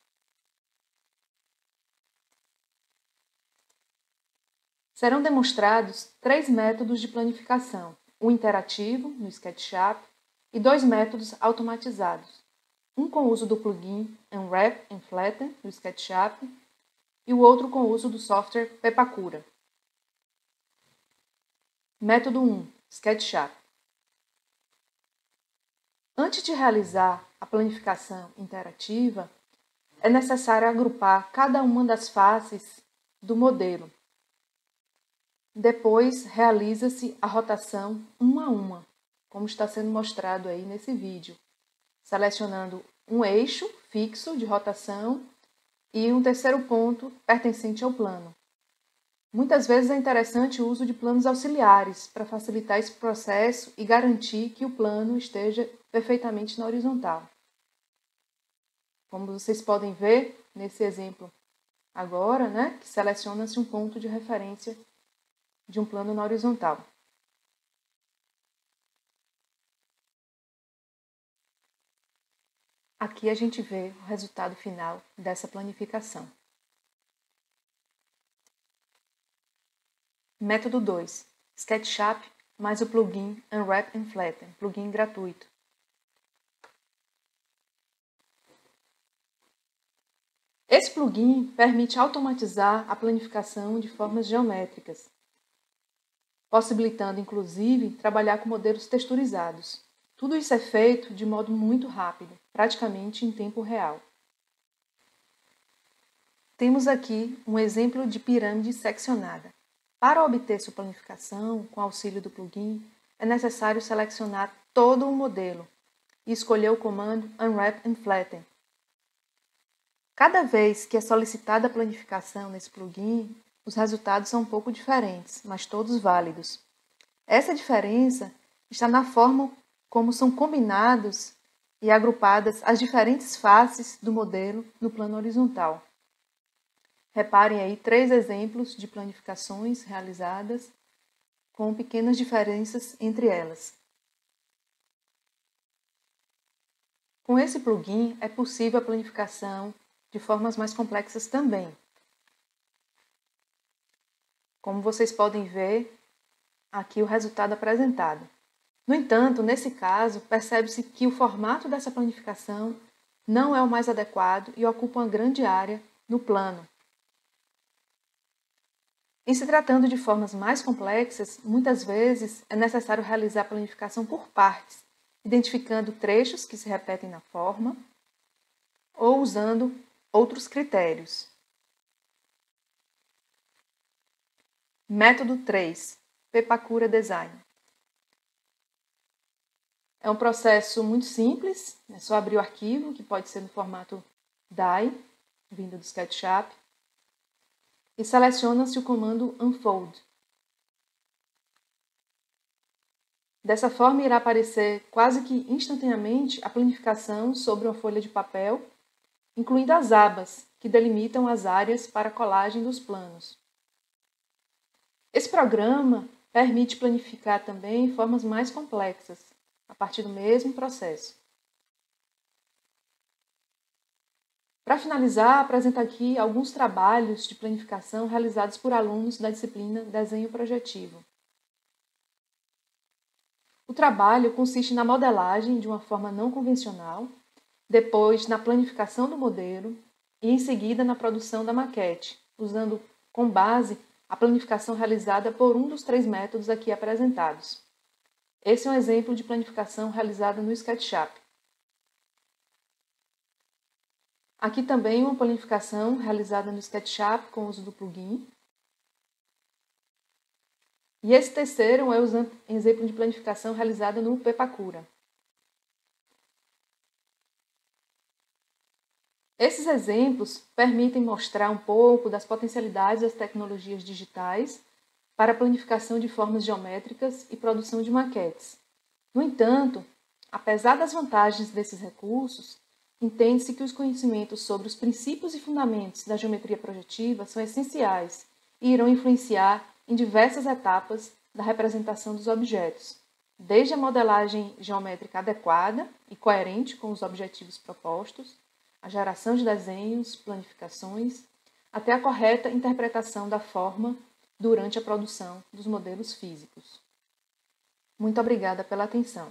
Serão demonstrados três métodos de planificação, um interativo, no SketchUp, e dois métodos automatizados, um com o uso do plugin Unwrap and Flatten, no SketchUp, e o outro com o uso do software Pepakura. Método um. SketchUp. Antes de realizar a planificação interativa, é necessário agrupar cada uma das faces do modelo. Depois, realiza-se a rotação uma a uma, como está sendo mostrado aí nesse vídeo, selecionando um eixo fixo de rotação e um terceiro ponto pertencente ao plano. Muitas vezes é interessante o uso de planos auxiliares para facilitar esse processo e garantir que o plano esteja perfeitamente na horizontal. Como vocês podem ver nesse exemplo agora, né, que seleciona-se um ponto de referência de um plano na horizontal. Aqui a gente vê o resultado final dessa planificação. Método dois. SketchUp mais o plugin Unwrap and Flatten, plugin gratuito. Esse plugin permite automatizar a planificação de formas geométricas, possibilitando, inclusive, trabalhar com modelos texturizados. Tudo isso é feito de modo muito rápido, praticamente em tempo real. Temos aqui um exemplo de pirâmide seccionada. Para obter sua planificação, com auxílio do plugin, é necessário selecionar todo o modelo e escolher o comando Unwrap and Flatten. Cada vez que é solicitada a planificação nesse plugin, os resultados são um pouco diferentes, mas todos válidos. Essa diferença está na forma como são combinados e agrupadas as diferentes faces do modelo no plano horizontal. Reparem aí três exemplos de planificações realizadas com pequenas diferenças entre elas. Com esse plugin é possível a planificação de formas mais complexas também. Como vocês podem ver, aqui o resultado apresentado. No entanto, nesse caso, percebe-se que o formato dessa planificação não é o mais adequado e ocupa uma grande área no plano. Em se tratando de formas mais complexas, muitas vezes é necessário realizar a planificação por partes, identificando trechos que se repetem na forma ou usando outros critérios. Método três. Pepakura Design. É um processo muito simples, é só abrir o arquivo, que pode ser no formato D A I, vindo do SketchUp, e seleciona-se o comando Unfold. Dessa forma, irá aparecer quase que instantaneamente a planificação sobre uma folha de papel, incluindo as abas, que delimitam as áreas para a colagem dos planos. Esse programa permite planificar também formas mais complexas, a partir do mesmo processo. Para finalizar, apresento aqui alguns trabalhos de planificação realizados por alunos da disciplina Desenho Projetivo. O trabalho consiste na modelagem de uma forma não convencional, depois na planificação do modelo e em seguida na produção da maquete, usando como base a planificação realizada por um dos três métodos aqui apresentados. Esse é um exemplo de planificação realizada no SketchUp. Aqui também uma planificação realizada no SketchUp com o uso do plugin. E esse terceiro é um exemplo de planificação realizada no Pepakura. Esses exemplos permitem mostrar um pouco das potencialidades das tecnologias digitais para a planificação de formas geométricas e produção de maquetes. No entanto, apesar das vantagens desses recursos, entende-se que os conhecimentos sobre os princípios e fundamentos da geometria projetiva são essenciais e irão influenciar em diversas etapas da representação dos objetos, desde a modelagem geométrica adequada e coerente com os objetivos propostos, a geração de desenhos, planificações, até a correta interpretação da forma durante a produção dos modelos físicos. Muito obrigada pela atenção.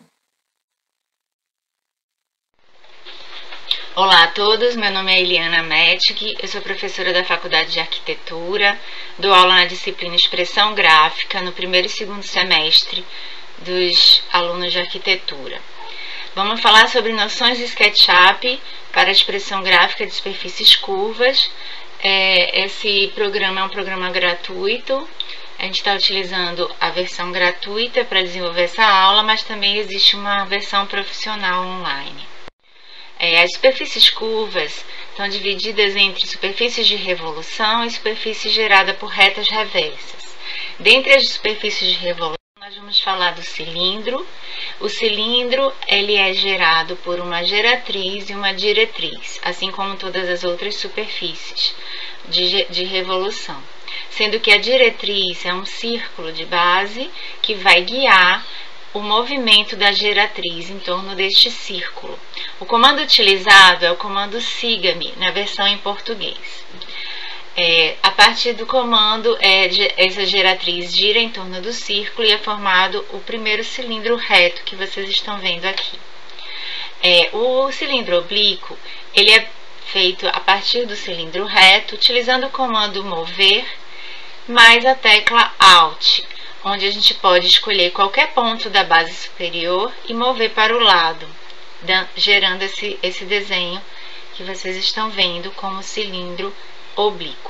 Olá a todos, meu nome é Eliana Metig, eu sou professora da Faculdade de Arquitetura, dou aula na disciplina Expressão Gráfica no primeiro e segundo semestre dos alunos de Arquitetura. Vamos falar sobre noções de SketchUp para a expressão gráfica de superfícies curvas. É, esse programa é um programa gratuito, a gente está utilizando a versão gratuita para desenvolver essa aula, mas também existe uma versão profissional online. É, as superfícies curvas estão divididas entre superfícies de revolução e superfícies geradas por retas reversas. Dentre as superfícies de revolução, nós vamos falar do cilindro. O cilindro ele é gerado por uma geratriz e uma diretriz, assim como todas as outras superfícies de, de revolução. Sendo que a diretriz é um círculo de base que vai guiar o movimento da geratriz em torno deste círculo. O comando utilizado é o comando siga-me, na versão em português. É, a partir do comando, é, essa geratriz gira em torno do círculo e é formado o primeiro cilindro reto que vocês estão vendo aqui. É, o cilindro oblíquo, ele é feito a partir do cilindro reto, utilizando o comando mover, mais a tecla Alt, onde a gente pode escolher qualquer ponto da base superior e mover para o lado, gerando esse, esse desenho que vocês estão vendo como cilindro oblíquo.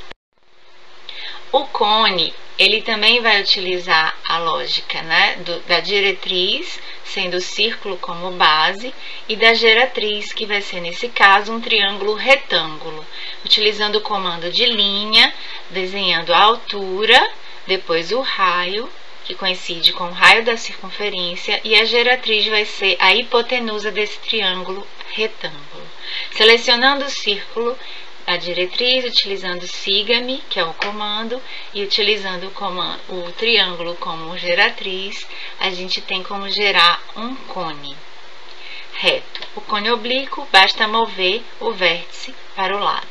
O cone, ele também vai utilizar a lógica, né, do, da diretriz, sendo o círculo como base, e da geratriz, que vai ser, nesse caso, um triângulo retângulo, utilizando o comando de linha, desenhando a altura, depois o raio, que coincide com o raio da circunferência, e a geratriz vai ser a hipotenusa desse triângulo retângulo. Selecionando o círculo, a diretriz, utilizando siga-me, que é o comando, e utilizando o, comando, o triângulo como geratriz, a gente tem como gerar um cone. reto. O cone oblíquo, basta mover o vértice para o lado.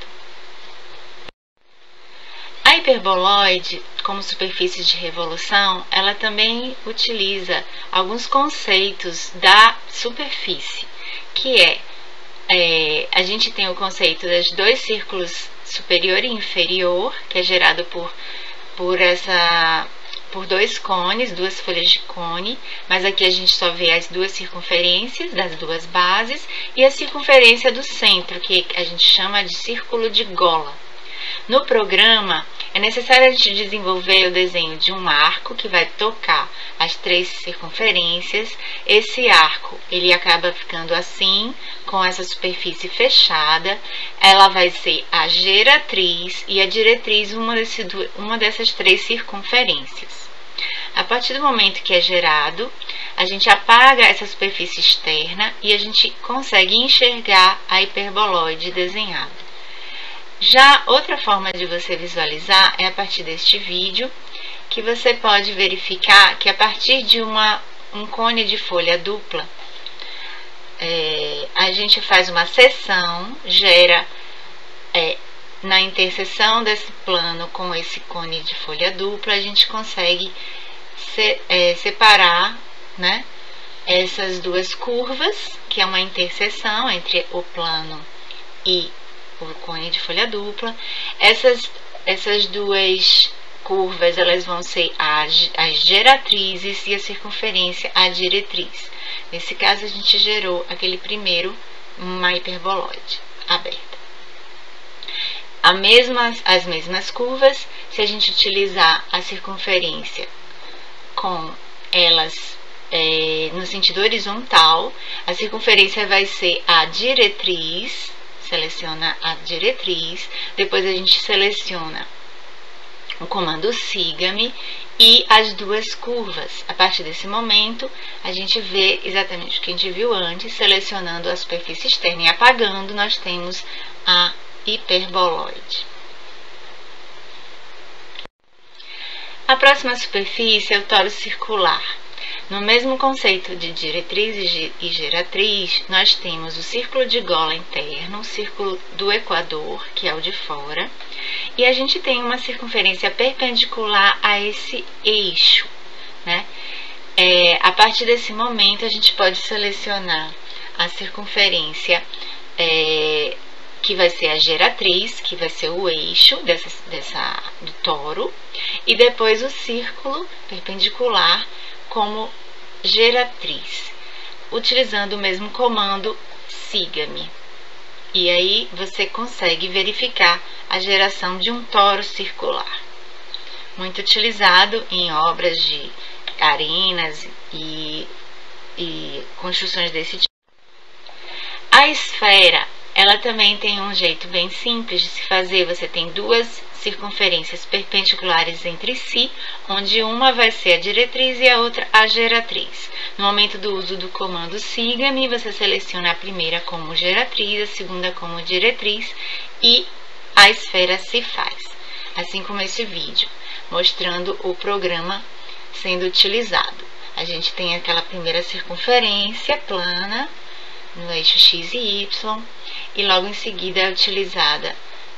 A hiperboloide, como superfície de revolução, ela também utiliza alguns conceitos da superfície, que é, é a gente tem o conceito dos dois círculos superior e inferior, que é gerado por, por, essa, por dois cones, duas folhas de cone, mas aqui a gente só vê as duas circunferências das duas bases e a circunferência do centro, que a gente chama de círculo de gola. No programa, é necessário a gente desenvolver o desenho de um arco que vai tocar as três circunferências. Esse arco, ele acaba ficando assim, com essa superfície fechada. Ela vai ser a geratriz e a diretriz, uma, desse, uma dessas três circunferências. A partir do momento que é gerado, a gente apaga essa superfície externa e a gente consegue enxergar a hiperboloide desenhada. Já outra forma de você visualizar é a partir deste vídeo, que você pode verificar que a partir de uma, um cone de folha dupla, é, a gente faz uma seção, gera é, na interseção desse plano com esse cone de folha dupla, a gente consegue se, é, separar, né, essas duas curvas, que é uma interseção entre o plano e o cone de folha dupla. Essas, essas duas curvas, elas vão ser as, as geratrizes e a circunferência a diretriz. Nesse caso, a gente gerou aquele primeiro, uma hiperboloide aberta. A mesma, as mesmas curvas, se a gente utilizar a circunferência com elas é, no sentido horizontal, a circunferência vai ser a diretriz. Seleciona a diretriz, depois a gente seleciona o comando siga-me e as duas curvas. A partir desse momento, a gente vê exatamente o que a gente viu antes, selecionando a superfície externa e apagando, nós temos a hiperboloide. A próxima superfície é o toro circular. No mesmo conceito de diretriz e geratriz, nós temos o círculo de gola interno, o círculo do equador, que é o de fora, e a gente tem uma circunferência perpendicular a esse eixo, né? É, a partir desse momento, a gente pode selecionar a circunferência é, que vai ser a geratriz, que vai ser o eixo dessa, dessa, do toro, e depois o círculo perpendicular como geratriz, utilizando o mesmo comando siga-me. E aí você consegue verificar a geração de um toro circular. Muito utilizado em obras de arenas e, e construções desse tipo. A esfera, ela também tem um jeito bem simples de se fazer. Você tem duas circunferências perpendiculares entre si, onde uma vai ser a diretriz e a outra a geratriz. No momento do uso do comando siga-me, você seleciona a primeira como geratriz, a segunda como diretriz e a esfera se faz. Assim como esse vídeo, mostrando o programa sendo utilizado. A gente tem aquela primeira circunferência plana no eixo X e Y e logo em seguida é utilizada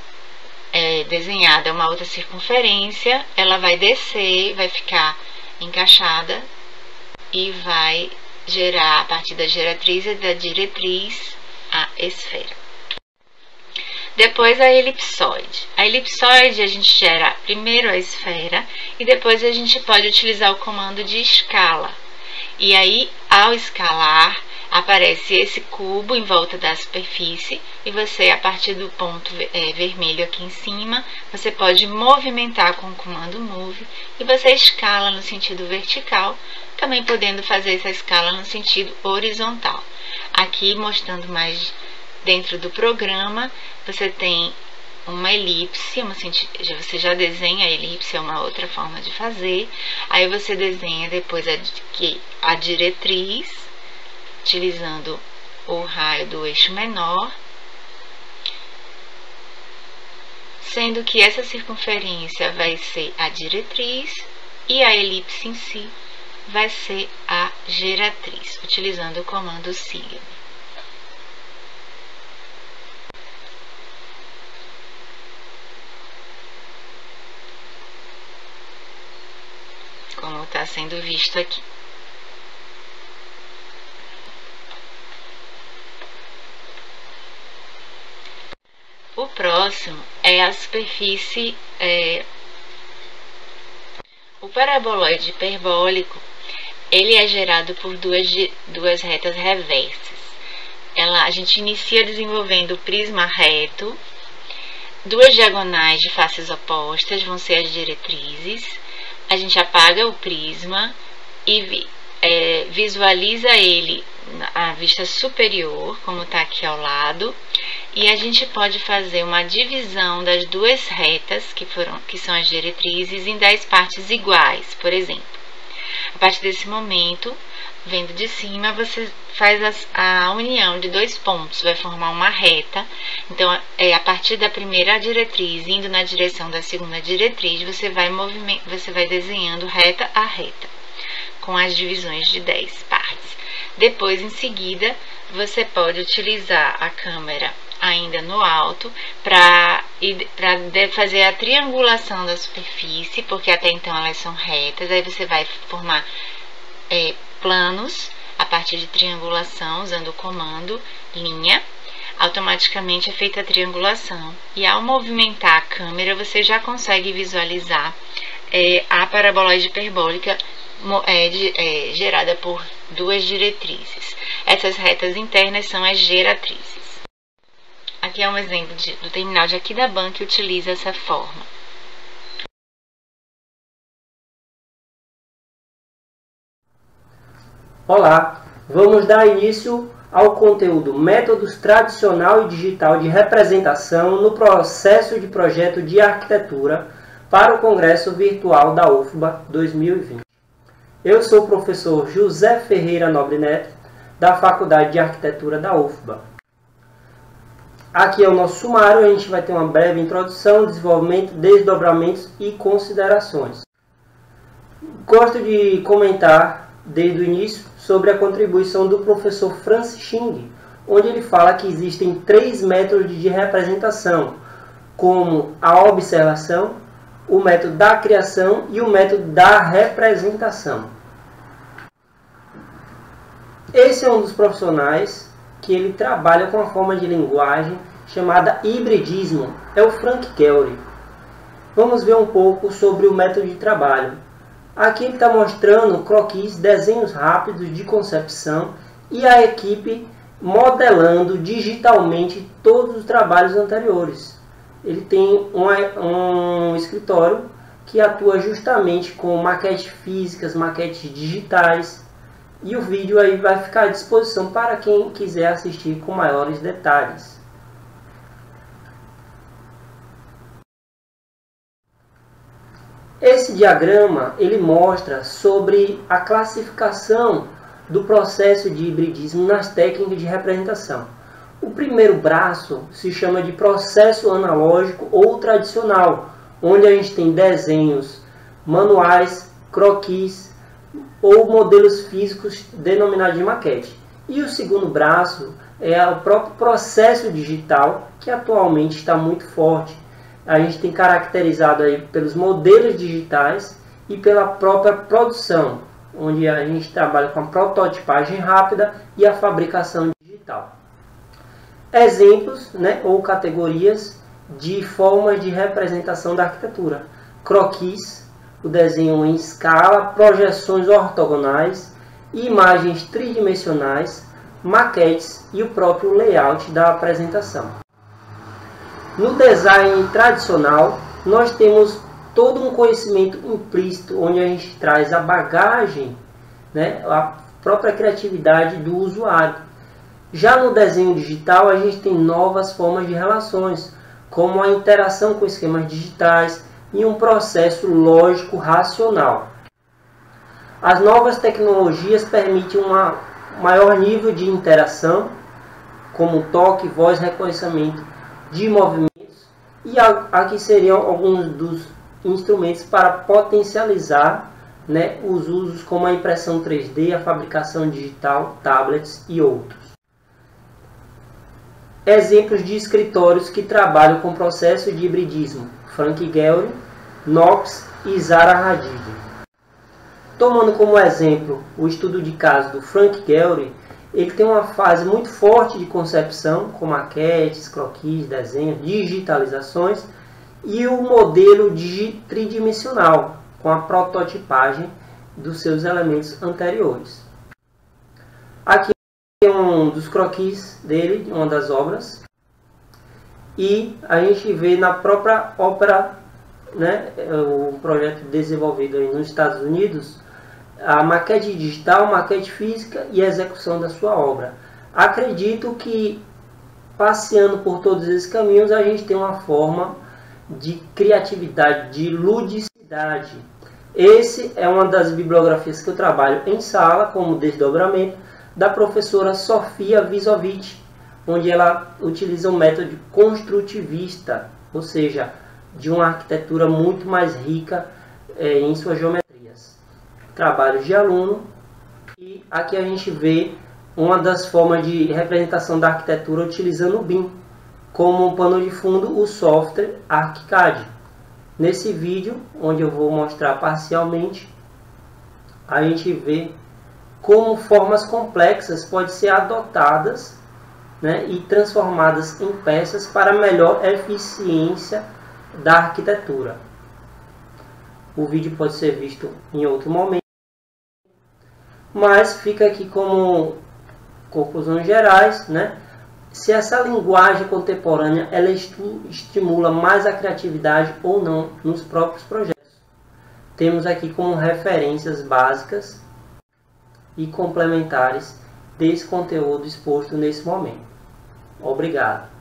É desenhada uma outra circunferência, ela vai descer, vai ficar encaixada e vai gerar, a partir da geratriz e da diretriz, a esfera. Depois a elipsoide. A elipsoide a gente gera primeiro a esfera e depois a gente pode utilizar o comando de escala. E aí, ao escalar, aparece esse cubo em volta da superfície e você, a partir do ponto é, vermelho aqui em cima, você pode movimentar com o comando move e você escala no sentido vertical, também podendo fazer essa escala no sentido horizontal. Aqui, mostrando mais dentro do programa, você tem uma elipse, uma, você já desenha a elipse, é uma outra forma de fazer. Aí você desenha depois a, a diretriz, utilizando o raio do eixo menor, sendo que essa circunferência vai ser a diretriz e a elipse em si vai ser a geratriz, utilizando o comando siga. como está sendo visto aqui. O próximo é a superfície, é, o paraboloide hiperbólico. Ele é gerado por duas, duas retas reversas. Ela, a gente inicia desenvolvendo o prisma reto. Duas diagonais de faces opostas vão ser as diretrizes. A gente apaga o prisma e é, visualiza ele à vista superior, como está aqui ao lado. E a gente pode fazer uma divisão das duas retas, que, foram, que são as diretrizes, em dez partes iguais, por exemplo. A partir desse momento, vendo de cima, você faz a, a união de dois pontos, vai formar uma reta. Então, é, a partir da primeira diretriz, indo na direção da segunda diretriz, você vai, você vai desenhando reta a reta, com as divisões de dez partes. Depois, em seguida, você pode utilizar a câmera ainda no alto para fazer a triangulação da superfície, porque até então elas são retas. Aí você vai formar é, planos a partir de triangulação, usando o comando linha. Automaticamente é feita a triangulação e ao movimentar a câmera você já consegue visualizar é, a paraboloide hiperbólica é, de, é, gerada por duas diretrizes. Essas retas internas são as geratrizes. Aqui é um exemplo de, do terminal de Aquidaban que utiliza essa forma. Olá, vamos dar início ao conteúdo Métodos Tradicional e Digital de Representação no Processo de Projeto de Arquitetura para o Congresso Virtual da U F B A dois mil e vinte. Eu sou o professor José Ferreira Nobre Neto, da Faculdade de Arquitetura da U F B A. Aqui é o nosso sumário, a gente vai ter uma breve introdução, desenvolvimento, desdobramentos e considerações. Gosto de comentar desde o início sobre a contribuição do professor Francis Xing, onde ele fala que existem três métodos de representação, como a observação, o método da criação e o método da representação. Esse é um dos profissionais que ele trabalha com uma forma de linguagem chamada hibridismo, é o Frank Gehry. Vamos ver um pouco sobre o método de trabalho. Aqui ele está mostrando croquis, desenhos rápidos de concepção e a equipe modelando digitalmente todos os trabalhos anteriores. Ele tem um, um escritório que atua justamente com maquetes físicas, maquetes digitais. E o vídeo aí vai ficar à disposição para quem quiser assistir com maiores detalhes. Esse diagrama ele mostra sobre a classificação do processo de hibridismo nas técnicas de representação. O primeiro braço se chama de processo analógico ou tradicional, onde a gente tem desenhos manuais, croquis ou modelos físicos denominados de maquete. E o segundo braço é o próprio processo digital, que atualmente está muito forte. A gente tem caracterizado aí pelos modelos digitais e pela própria produção, onde a gente trabalha com a prototipagem rápida e a fabricação digital. Exemplos, né, ou categorias de formas de representação da arquitetura: croquis, o desenho em escala, projeções ortogonais, imagens tridimensionais, maquetes e o próprio layout da apresentação. No design tradicional, nós temos todo um conhecimento implícito, onde a gente traz a bagagem, né, a própria criatividade do usuário. Já no desenho digital, a gente tem novas formas de relações, como a interação com esquemas digitais e um processo lógico racional. As novas tecnologias permitem um maior nível de interação, como toque, voz, reconhecimento de movimentos, e aqui seriam alguns dos instrumentos para potencializar, né, os usos como a impressão três D, a fabricação digital, tablets e outros. Exemplos de escritórios que trabalham com processo de hibridismo: Frank Gehry, Knox e Zaha Hadid. tomando como exemplo o estudo de caso do Frank Gehry, ele tem uma fase muito forte de concepção, com maquetes, croquis, desenhos, digitalizações, e o modelo tridimensional, com a prototipagem dos seus elementos anteriores. Aqui é um dos croquis dele, uma das obras, e a gente vê na própria ópera, né, o projeto desenvolvido aí nos Estados Unidos, a maquete digital, maquete física e a execução da sua obra. Acredito que, passeando por todos esses caminhos, a gente tem uma forma de criatividade, de ludicidade. Esse é uma das bibliografias que eu trabalho em sala, como desdobramento, da professora Sofia Visovic, onde ela utiliza um método construtivista, ou seja, de uma arquitetura muito mais rica é, em suas geometrias. Trabalhos de aluno, e aqui a gente vê uma das formas de representação da arquitetura utilizando o B I M, como um pano de fundo o software ArchiCAD. Nesse vídeo, onde eu vou mostrar parcialmente, a gente vê como formas complexas podem ser adotadas, né, e transformadas em peças para melhor eficiência da arquitetura. O vídeo pode ser visto em outro momento, mas fica aqui como conclusões gerais, né? Se essa linguagem contemporânea ela estimula mais a criatividade ou não nos próprios projetos. Temos aqui como referências básicas e complementares desse conteúdo exposto nesse momento. Obrigado.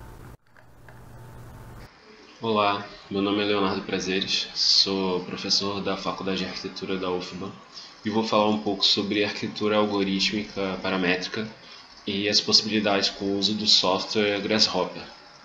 Olá, meu nome é Leonardo Prazeres, sou professor da Faculdade de Arquitetura da U F B A e vou falar um pouco sobre arquitetura algorítmica paramétrica e as possibilidades com o uso do software Grasshopper.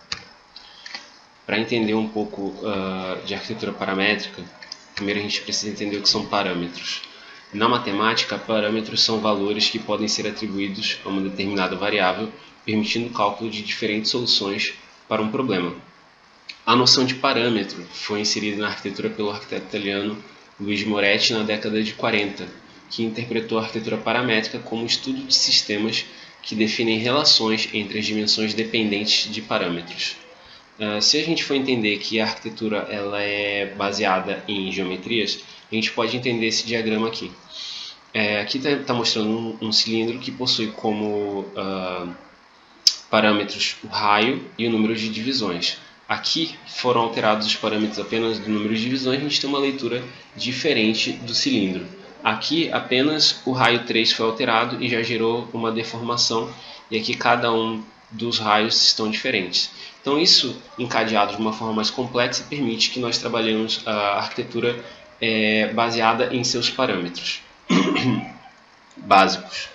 Para entender um pouco uh, de arquitetura paramétrica, primeiro a gente precisa entender o que são parâmetros. Na matemática, parâmetros são valores que podem ser atribuídos a uma determinada variável, permitindo o cálculo de diferentes soluções para um problema. A noção de parâmetro foi inserida na arquitetura pelo arquiteto italiano Luigi Moretti na década de quarenta, que interpretou a arquitetura paramétrica como um estudo de sistemas que definem relações entre as dimensões dependentes de parâmetros. Uh, se a gente for entender que a arquitetura ela é baseada em geometrias, a gente pode entender esse diagrama aqui. É, aqui está tá mostrando um, um cilindro que possui como uh, parâmetros o raio e o número de divisões. Aqui foram alterados os parâmetros apenas do número de divisões, a gente tem uma leitura diferente do cilindro. Aqui apenas o raio três foi alterado e já gerou uma deformação, e aqui cada um dos raios estão diferentes. Então isso, encadeado de uma forma mais complexa, permite que nós trabalhemos a arquitetura é, baseada em seus parâmetros básicos.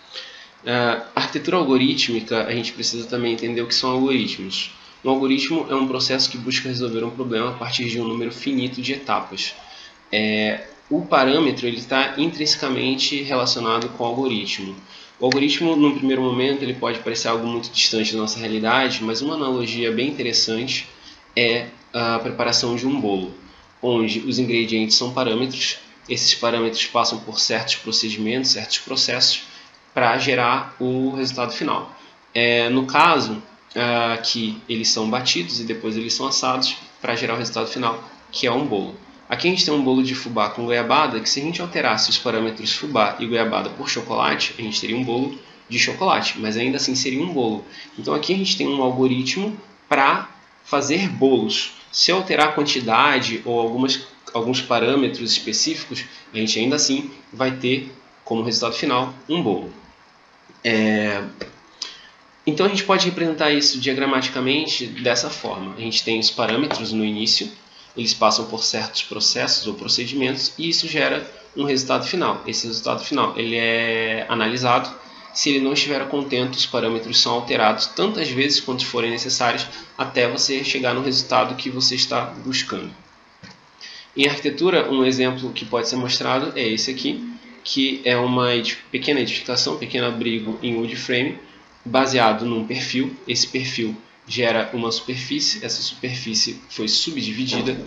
A arquitetura algorítmica, a gente precisa também entender o que são algoritmos. Um algoritmo é um processo que busca resolver um problema a partir de um número finito de etapas. É, o parâmetro está intrinsecamente relacionado com o algoritmo. O algoritmo, num primeiro momento, ele pode parecer algo muito distante da nossa realidade, mas uma analogia bem interessante é a preparação de um bolo, onde os ingredientes são parâmetros, esses parâmetros passam por certos procedimentos, certos processos, para gerar o resultado final. É, no caso, aqui eles são batidos e depois eles são assados para gerar o resultado final, que é um bolo. Aqui a gente tem um bolo de fubá com goiabada, que se a gente alterasse os parâmetros fubá e goiabada por chocolate, a gente teria um bolo de chocolate, mas ainda assim seria um bolo. Então aqui a gente tem um algoritmo para fazer bolos. Se alterar a quantidade ou algumas, alguns parâmetros específicos, a gente ainda assim vai ter como resultado final um bolo. É... Então a gente pode representar isso diagramaticamente dessa forma. A gente tem os parâmetros no início, eles passam por certos processos ou procedimentos e isso gera um resultado final. Esse resultado final ele é analisado. Se ele não estiver contente, os parâmetros são alterados tantas vezes quanto forem necessários até você chegar no resultado que você está buscando. Em arquitetura, um exemplo que pode ser mostrado é esse aqui, que é uma pequena edificação, um pequeno abrigo em wood frame, baseado num perfil. Esse perfil gera uma superfície, essa superfície foi subdividida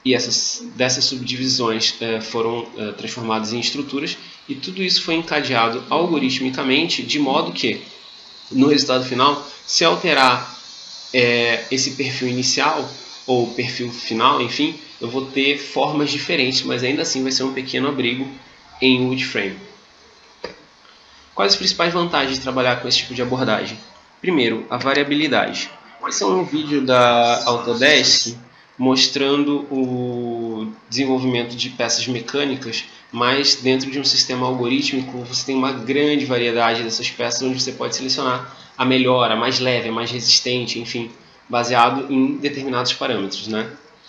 e essas, dessas subdivisões é, foram é, transformadas em estruturas, e tudo isso foi encadeado algoritmicamente, de modo que, no resultado final, se alterar é, esse perfil inicial, ou perfil final, enfim, eu vou ter formas diferentes, mas ainda assim vai ser um pequeno abrigo em wood frame. Quais as principais vantagens de trabalhar com esse tipo de abordagem? Primeiro, a variabilidade. Esse é um vídeo da Autodesk mostrando o desenvolvimento de peças mecânicas, mas dentro de um sistema algorítmico você tem uma grande variedade dessas peças, onde você pode selecionar a melhor, a mais leve, a mais resistente, enfim, baseado em determinados parâmetros, né?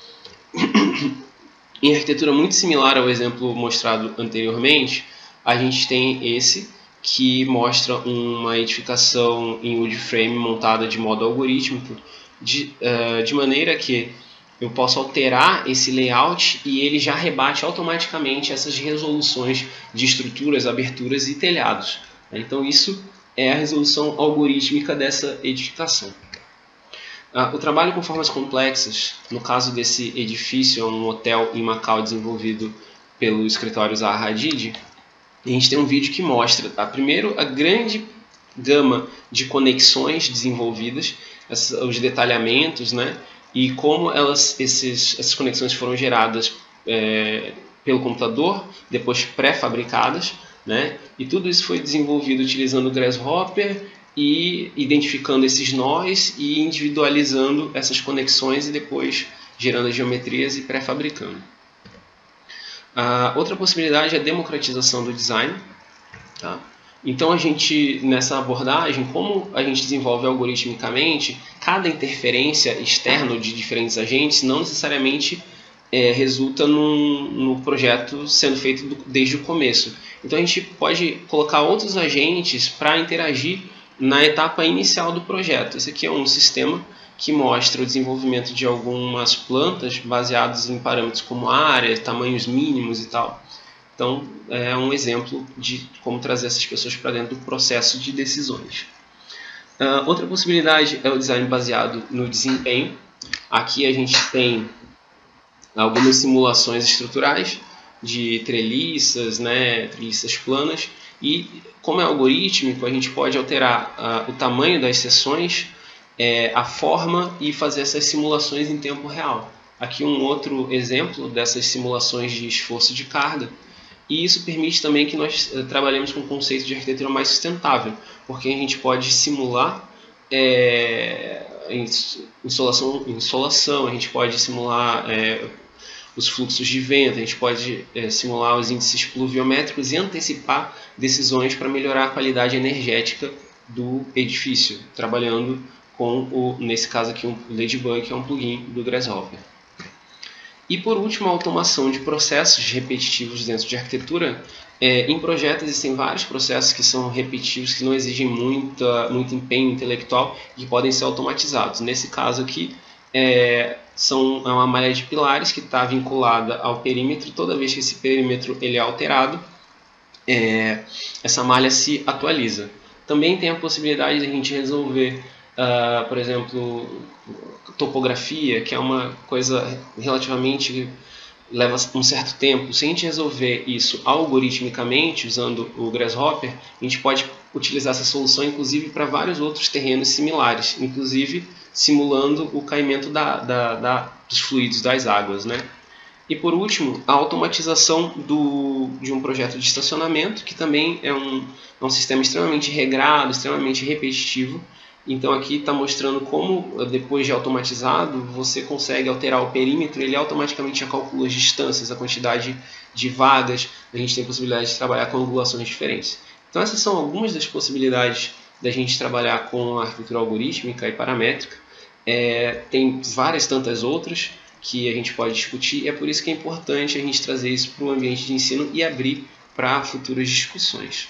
Em arquitetura muito similar ao exemplo mostrado anteriormente, a gente tem esse que mostra uma edificação em wood frame montada de modo algorítmico, de, uh, de maneira que eu posso alterar esse layout e ele já rebate automaticamente essas resoluções de estruturas, aberturas e telhados. Então isso é a resolução algorítmica dessa edificação. Uh, o trabalho com formas complexas, no caso desse edifício, é um hotel em Macau desenvolvido pelo escritório Zaha Hadid. A gente tem um vídeo que mostra, tá? Primeiro, a grande gama de conexões desenvolvidas, os detalhamentos, né? E como elas, esses, essas conexões foram geradas é, pelo computador, depois pré-fabricadas, né? E tudo isso foi desenvolvido utilizando o Grasshopper e identificando esses nós e individualizando essas conexões e depois gerando as geometrias e pré-fabricando. A outra possibilidade é a democratização do design. Tá? Então, a gente, nessa abordagem, como a gente desenvolve algoritmicamente, cada interferência externa de diferentes agentes não necessariamente é, resulta num, no projeto sendo feito do, desde o começo. Então, a gente pode colocar outros agentes para interagir na etapa inicial do projeto. Esse aqui é um sistema que mostra o desenvolvimento de algumas plantas baseadas em parâmetros como área, tamanhos mínimos e tal. Então, é um exemplo de como trazer essas pessoas para dentro do processo de decisões. Uh, outra possibilidade é o design baseado no desempenho. Aqui a gente tem algumas simulações estruturais de treliças, né, treliças planas, e como é algorítmico, a gente pode alterar uh, o tamanho das seções, É, a forma e fazer essas simulações em tempo real. Aqui um outro exemplo dessas simulações de esforço de carga, e isso permite também que nós eh, trabalhemos com o conceito de arquitetura mais sustentável, porque a gente pode simular é, insolação, insolação, a gente pode simular é, os fluxos de vento, a gente pode é, simular os índices pluviométricos e antecipar decisões para melhorar a qualidade energética do edifício, trabalhando com, o, nesse caso aqui, um Ladybug, que é um plugin do Grasshopper. E por último, a automação de processos repetitivos dentro de arquitetura. É, em projetos existem vários processos que são repetitivos, que não exigem muita, muito empenho intelectual e que podem ser automatizados. Nesse caso aqui, é, são, é uma malha de pilares que está vinculada ao perímetro. Toda vez que esse perímetro ele é alterado, é, essa malha se atualiza. Também tem a possibilidade de a gente resolver Uh, por exemplo, topografia, que é uma coisa relativamente leva um certo tempo. Se a gente resolver isso algoritmicamente, usando o Grasshopper, a gente pode utilizar essa solução inclusive para vários outros terrenos similares, inclusive simulando o caimento da, da, da, dos fluidos, das águas, né? E por último, a automatização do, de um projeto de estacionamento, que também é um, é um sistema extremamente regrado, extremamente repetitivo. Então aqui está mostrando como, depois de automatizado, você consegue alterar o perímetro, ele automaticamente já calcula as distâncias, a quantidade de vagas, a gente tem a possibilidade de trabalhar com angulações diferentes. Então essas são algumas das possibilidades da gente trabalhar com a arquitetura algorítmica e paramétrica. É, tem várias tantas outras que a gente pode discutir, e é por isso que é importante a gente trazer isso para o ambiente de ensino e abrir para futuras discussões.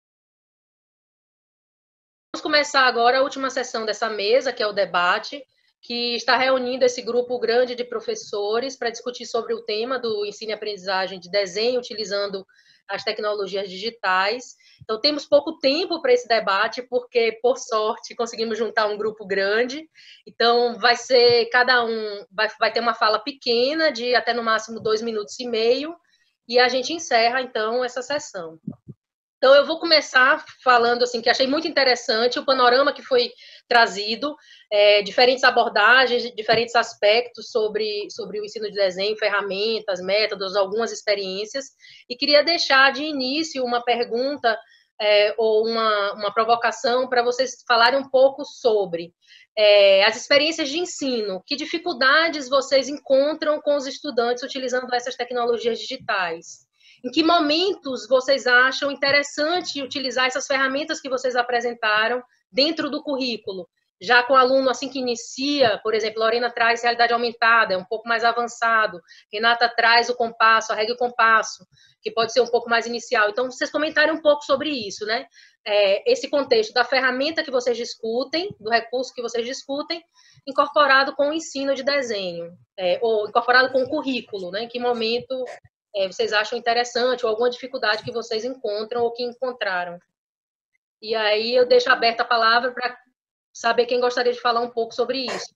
Vamos começar agora a última sessão dessa mesa, que é o debate. que está reunindo esse grupo grande de professores para discutir sobre o tema do ensino e aprendizagem de desenho utilizando as tecnologias digitais. Então, temos pouco tempo para esse debate, porque, por sorte, conseguimos juntar um grupo grande. Então, vai ser, cada um vai, vai ter uma fala pequena, de até no máximo dois minutos e meio, e a gente encerra, então, essa sessão. Então, eu vou começar falando, assim, que achei muito interessante o panorama que foi trazido, é, diferentes abordagens, diferentes aspectos sobre, sobre o ensino de desenho, ferramentas, métodos, algumas experiências, e queria deixar de início uma pergunta é, ou uma, uma provocação para vocês falarem um pouco sobre é, as experiências de ensino, que dificuldades vocês encontram com os estudantes utilizando essas tecnologias digitais. Em que momentos vocês acham interessante utilizar essas ferramentas que vocês apresentaram dentro do currículo? Já com o aluno assim que inicia, por exemplo, Lorena traz realidade aumentada, é um pouco mais avançado. Renata traz o compasso, a regra e o compasso, que pode ser um pouco mais inicial. Então, vocês comentarem um pouco sobre isso, né? É, esse contexto da ferramenta que vocês discutem, do recurso que vocês discutem, incorporado com o ensino de desenho, é, ou incorporado com o currículo, né? Em que momento é, vocês acham interessante, ou alguma dificuldade que vocês encontram ou que encontraram. E aí eu deixo aberta a palavra para saber quem gostaria de falar um pouco sobre isso.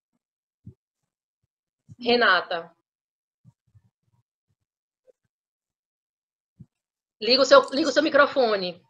Renata. Liga o seu, liga o seu microfone.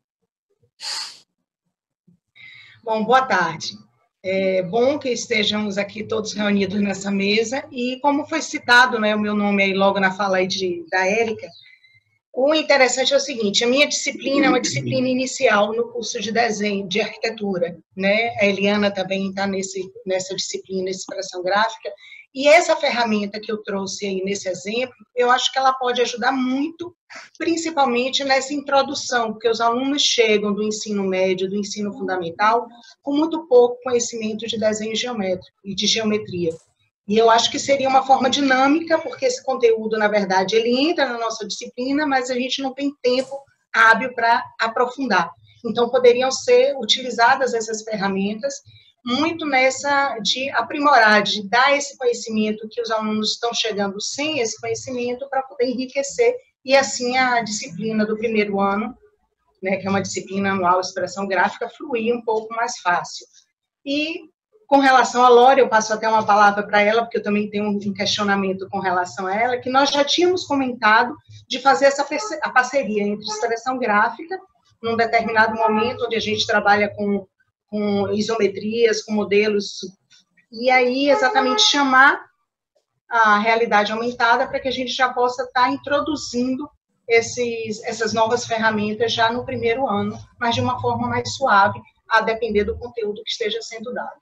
Bom, boa tarde. É bom que estejamos aqui todos reunidos nessa mesa, e como foi citado, né, o meu nome aí logo na fala aí de, da Érica, o interessante é o seguinte: a minha disciplina é uma disciplina inicial no curso de desenho, de arquitetura, né? A Eliana também está nesse, nessa disciplina, expressão gráfica, e essa ferramenta que eu trouxe aí nesse exemplo, eu acho que ela pode ajudar muito, principalmente nessa introdução, porque os alunos chegam do ensino médio, do ensino fundamental, com muito pouco conhecimento de desenho geométrico e de geometria. E eu acho que seria uma forma dinâmica, porque esse conteúdo, na verdade, ele entra na nossa disciplina, mas a gente não tem tempo hábil para aprofundar. Então, poderiam ser utilizadas essas ferramentas muito nessa de aprimorar, de dar esse conhecimento que os alunos estão chegando sem esse conhecimento, para poder enriquecer, e assim a disciplina do primeiro ano, né, que é uma disciplina anual, expressão gráfica, fluir um pouco mais fácil. E com relação à Lore, eu passo até uma palavra para ela, porque eu também tenho um questionamento com relação a ela, que nós já tínhamos comentado de fazer essa a parceria entre expressão gráfica, num determinado momento, onde a gente trabalha com, com isometrias, com modelos, e aí exatamente chamar a realidade aumentada para que a gente já possa estar introduzindo esses, essas novas ferramentas já no primeiro ano, mas de uma forma mais suave, a depender do conteúdo que esteja sendo dado.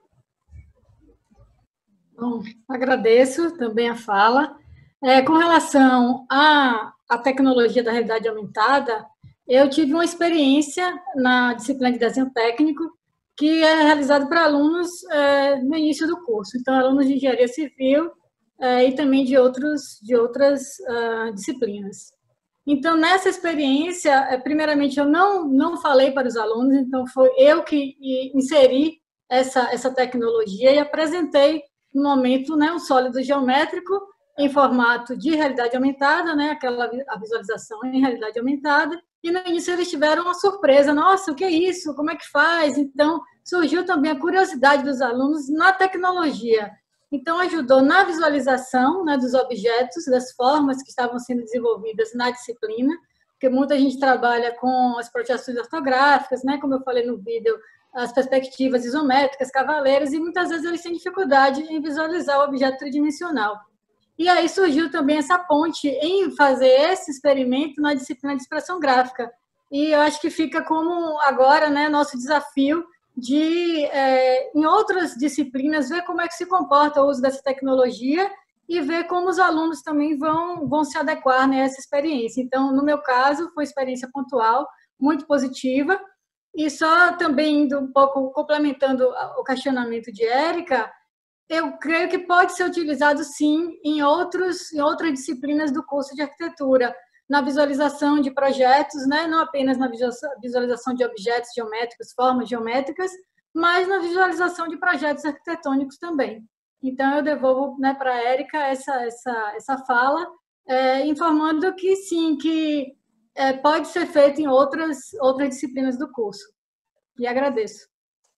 Bom, agradeço também a fala. É, com relação à, à tecnologia da realidade aumentada, eu tive uma experiência na disciplina de desenho técnico, que é realizada para alunos é, no início do curso. Então, alunos de engenharia civil é, e também de, outros, de outras uh, disciplinas. Então, nessa experiência, é, primeiramente, eu não, não falei para os alunos, então foi eu que inseri essa, essa tecnologia e apresentei no momento, né, um sólido geométrico em formato de realidade aumentada, né, aquela a visualização em realidade aumentada, e no início eles tiveram uma surpresa: nossa, o que é isso? Como é que faz? Então, surgiu também a curiosidade dos alunos na tecnologia. Então, ajudou na visualização, né, dos objetos, das formas que estavam sendo desenvolvidas na disciplina, porque muita gente trabalha com as projeções ortográficas, né, como eu falei no vídeo, as perspectivas isométricas, cavaleiros, e muitas vezes eles têm dificuldade em visualizar o objeto tridimensional. E aí surgiu também essa ponte em fazer esse experimento na disciplina de expressão gráfica. E eu acho que fica como agora, né, nosso desafio de, é, em outras disciplinas, ver como é que se comporta o uso dessa tecnologia e ver como os alunos também vão, vão se adequar, né, a essa experiência. Então, no meu caso, foi uma experiência pontual, muito positiva. E só também indo um pouco, complementando o questionamento de Érica, eu creio que pode ser utilizado, sim, em, outros, em outras disciplinas do curso de arquitetura, na visualização de projetos, né? Não apenas na visualização de objetos geométricos, formas geométricas, mas na visualização de projetos arquitetônicos também. Então, eu devolvo, né, para a Érica essa, essa, essa fala, é, informando que sim, que é, pode ser feito em outras, outras disciplinas do curso. E agradeço.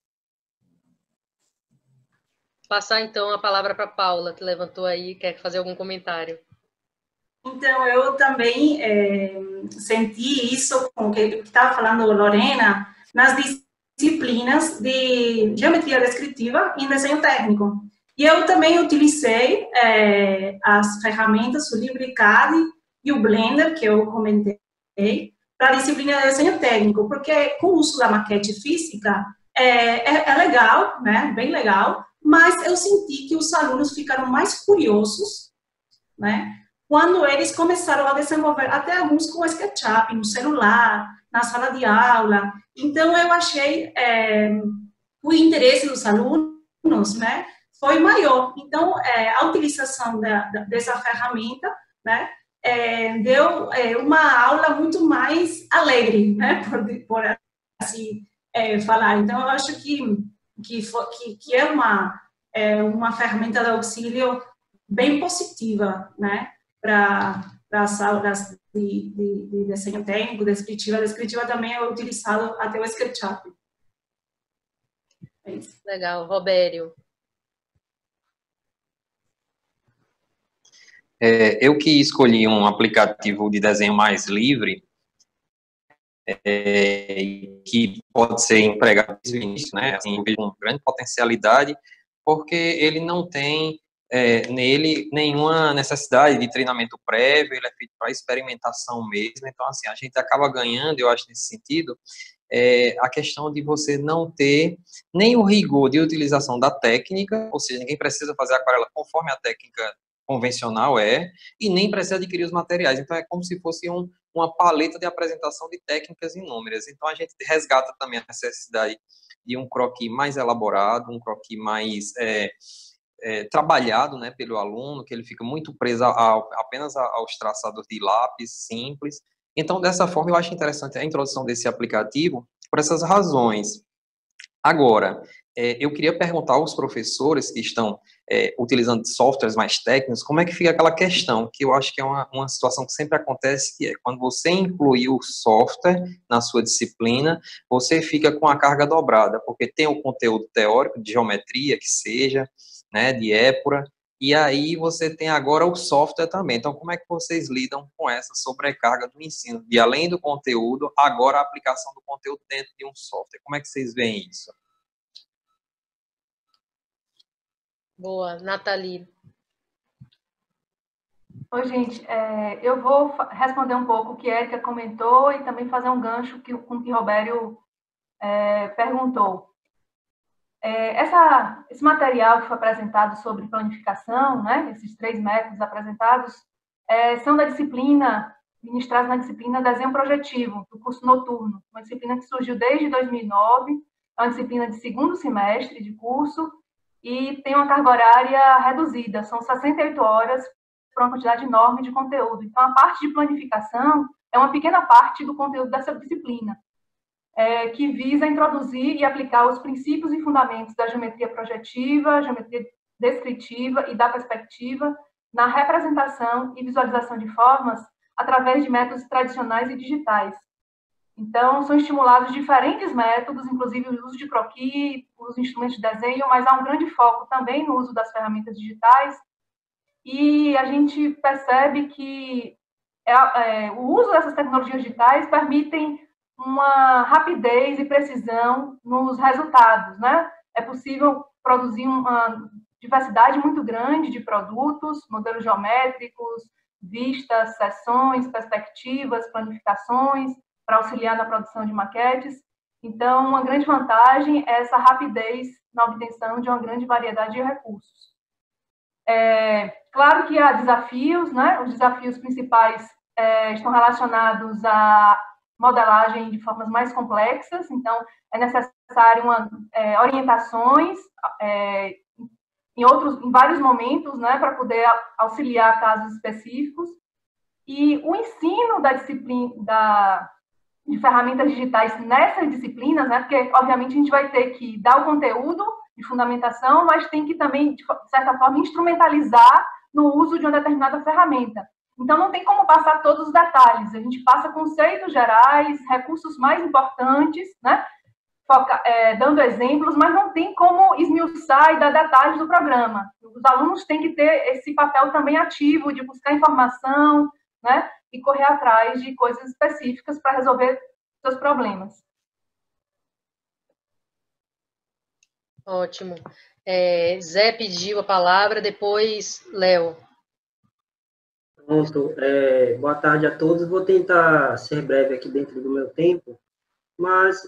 Passar, então, a palavra para a Paula, que levantou aí, quer fazer algum comentário. Então, eu também é, senti isso, com o que estava falando Lorena, nas disciplinas de geometria descritiva e desenho técnico. E eu também utilizei é, as ferramentas, o LibreCAD e o Blender, que eu comentei, para a disciplina de desenho técnico, porque com o uso da maquete física é, é, é legal, né, bem legal, mas eu senti que os alunos ficaram mais curiosos, né, quando eles começaram a desenvolver, até alguns com SketchUp, no celular, na sala de aula. Então, eu achei é, o interesse dos alunos, né, foi maior. Então, é, a utilização da, da, dessa ferramenta, né, é, deu é, uma aula muito mais alegre, né, por, por assim é, falar. Então, eu acho que, que, que, que é, uma, é uma ferramenta de auxílio bem positiva, né, para as aulas de, de, de desenho técnico, descritiva. A descritiva também é utilizado até o SketchUp. É isso. Legal. Robério. É, eu que escolhi um aplicativo de desenho mais livre, é, que pode ser empregado desde o início, né? Assim, eu vejo uma grande potencialidade, porque ele não tem é, nele nenhuma necessidade de treinamento prévio, ele é feito para experimentação mesmo, então assim, a gente acaba ganhando, eu acho, nesse sentido, é, a questão de você não ter nem o rigor de utilização da técnica, ou seja, ninguém precisa fazer aquarela conforme a técnica convencional é, e nem precisa adquirir os materiais, então é como se fosse um, uma paleta de apresentação de técnicas inúmeras, então a gente resgata também a necessidade de um croquis mais elaborado, um croquis mais é, é, trabalhado, né, pelo aluno, que ele fica muito preso a, a, apenas aos traçados de lápis simples. Então, dessa forma, eu acho interessante a introdução desse aplicativo por essas razões. Agora, é, eu queria perguntar aos professores que estão é, utilizando softwares mais técnicos, como é que fica aquela questão, que eu acho que é uma, uma situação que sempre acontece, que é quando você inclui o software na sua disciplina, você fica com a carga dobrada, porque tem o conteúdo teórico, de geometria, que seja, né, de épura, e aí você tem agora o software também. Então, como é que vocês lidam com essa sobrecarga do ensino? E além do conteúdo, agora a aplicação do conteúdo dentro de um software. Como é que vocês veem isso? Boa. Nathalie. Oi, gente. É, eu vou responder um pouco o que a Érica comentou e também fazer um gancho que, com o que o Robério é, perguntou. É, essa, esse material que foi apresentado sobre planificação, né, esses três métodos apresentados, é, são da disciplina, ministrados na disciplina Desenho Projetivo, do curso noturno, uma disciplina que surgiu desde dois mil e nove, é uma disciplina de segundo semestre de curso e tem uma carga horária reduzida, são sessenta e oito horas para uma quantidade enorme de conteúdo. Então, a parte de planificação é uma pequena parte do conteúdo dessa disciplina, É, que visa introduzir e aplicar os princípios e fundamentos da geometria projetiva, geometria descritiva e da perspectiva na representação e visualização de formas através de métodos tradicionais e digitais. Então, são estimulados diferentes métodos, inclusive o uso de croquis, os instrumentos de desenho, mas há um grande foco também no uso das ferramentas digitais, e a gente percebe que é, é, o uso dessas tecnologias digitais permitem uma rapidez e precisão nos resultados, né? É possível produzir uma diversidade muito grande de produtos, modelos geométricos, vistas, seções, perspectivas, planificações, para auxiliar na produção de maquetes. Então, uma grande vantagem é essa rapidez na obtenção de uma grande variedade de recursos. É, claro que há desafios, né? Os desafios principais é, estão relacionados a modelagem de formas mais complexas, então é necessário uma, é, orientações é, em outros, em vários momentos, né, para poder auxiliar casos específicos, e o ensino da disciplina, da de ferramentas digitais nessas disciplinas, né? Porque, obviamente, a gente vai ter que dar o conteúdo de fundamentação, mas tem que também, de certa forma, instrumentalizar no uso de uma determinada ferramenta. Então, não tem como passar todos os detalhes. A gente passa conceitos gerais, recursos mais importantes, né? Foca, é, dando exemplos, mas não tem como esmiuçar e dar detalhes do programa. Os alunos têm que ter esse papel também ativo de buscar informação, né? E correr atrás de coisas específicas para resolver seus problemas. Ótimo. É, Zé pediu a palavra, depois Léo. Pronto. É, boa tarde a todos. Vou tentar ser breve aqui dentro do meu tempo, mas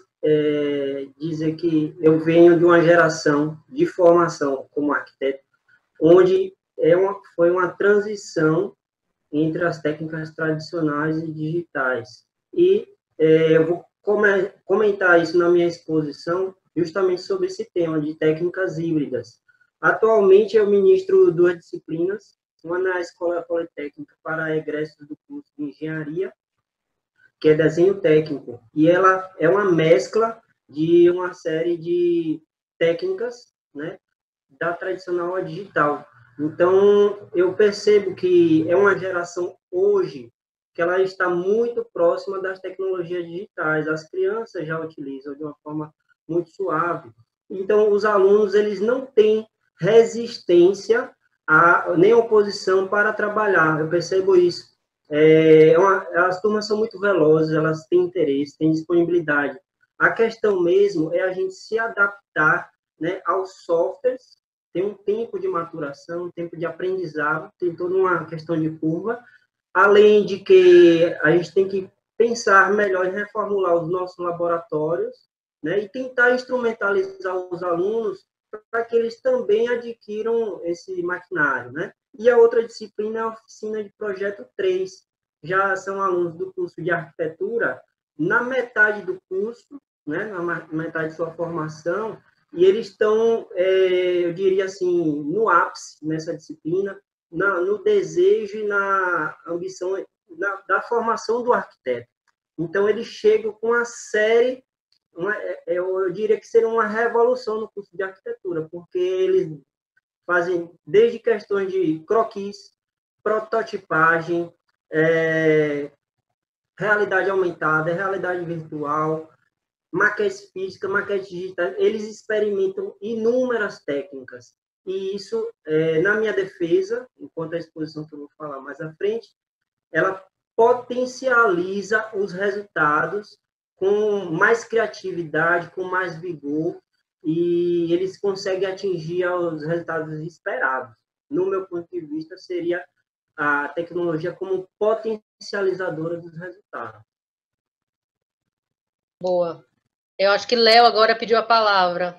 é, dizer que eu venho de uma geração de formação como arquiteto, onde é uma, foi uma transição entre as técnicas tradicionais e digitais. E é, eu vou comentar isso na minha exposição, justamente sobre esse tema de técnicas híbridas. Atualmente, eu ministro duas disciplinas, uma na Escola Politécnica para egressos do curso de Engenharia, que é desenho técnico, e ela é uma mescla de uma série de técnicas, né, da tradicional à digital. Então, eu percebo que é uma geração hoje que ela está muito próxima das tecnologias digitais. As crianças já utilizam de uma forma muito suave. Então, os alunos, eles não têm resistência a, nem oposição para trabalhar. Eu percebo isso. É uma, as turmas são muito velozes, elas têm interesse, têm disponibilidade. A questão mesmo é a gente se adaptar, né, aos softwares. Tem um tempo de maturação, um tempo de aprendizado, tem toda uma questão de curva, além de que a gente tem que pensar melhor em reformular os nossos laboratórios, né, e tentar instrumentalizar os alunos para que eles também adquiram esse maquinário, né? E a outra disciplina é a oficina de projeto três. Já são alunos do curso de arquitetura, na metade do curso, né, na metade de sua formação, e eles estão, é, eu diria assim, no ápice nessa disciplina, na, no desejo e na ambição na, da formação do arquiteto. Então, eles chegam com uma série, uma, eu, eu diria que seria uma revolução no curso de arquitetura, porque eles fazem desde questões de croquis, prototipagem, é, realidade aumentada, realidade virtual, maquete física, maquete digital, eles experimentam inúmeras técnicas. E isso, é, na minha defesa, enquanto a exposição que eu vou falar mais à frente, ela potencializa os resultados com mais criatividade, com mais vigor, e eles conseguem atingir os resultados esperados. No meu ponto de vista, seria a tecnologia como potencializadora dos resultados. Boa. Eu acho que Léo agora pediu a palavra.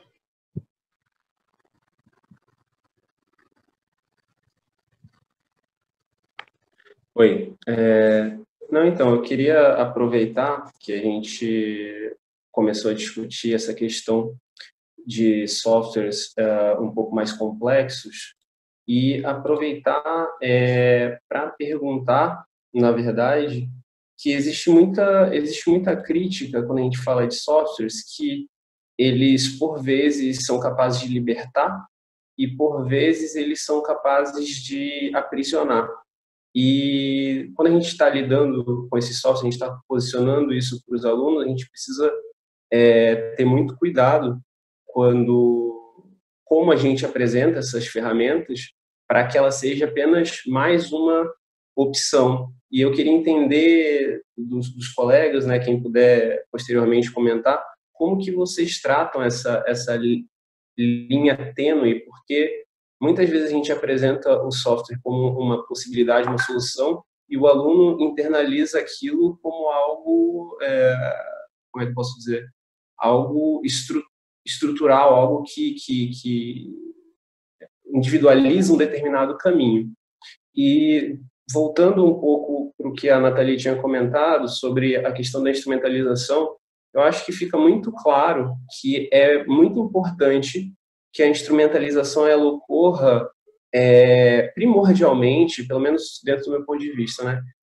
Oi. É, não, então, eu queria aproveitar que a gente começou a discutir essa questão de softwares uh, um pouco mais complexos e aproveitar é, para perguntar, na verdade, que existe muita, existe muita crítica quando a gente fala de softwares que eles, por vezes, são capazes de libertar e, por vezes, eles são capazes de aprisionar. E quando a gente está lidando com esse software, a gente está posicionando isso para os alunos, a gente precisa é, ter muito cuidado quando, como a gente apresenta essas ferramentas para que ela seja apenas mais uma opção. E eu queria entender dos, dos colegas, né, quem puder posteriormente comentar, como que vocês tratam essa, essa linha tênue, porque muitas vezes a gente apresenta o software como uma possibilidade, uma solução, e o aluno internaliza aquilo como algo, é, como é que eu posso dizer, algo estru, estrutural, algo que, que, que individualiza um determinado caminho. E voltando um pouco para o que a Nathalie tinha comentado sobre a questão da instrumentalização, eu acho que fica muito claro que é muito importante que a instrumentalização ela ocorra é, primordialmente, pelo menos dentro do meu ponto de vista, né?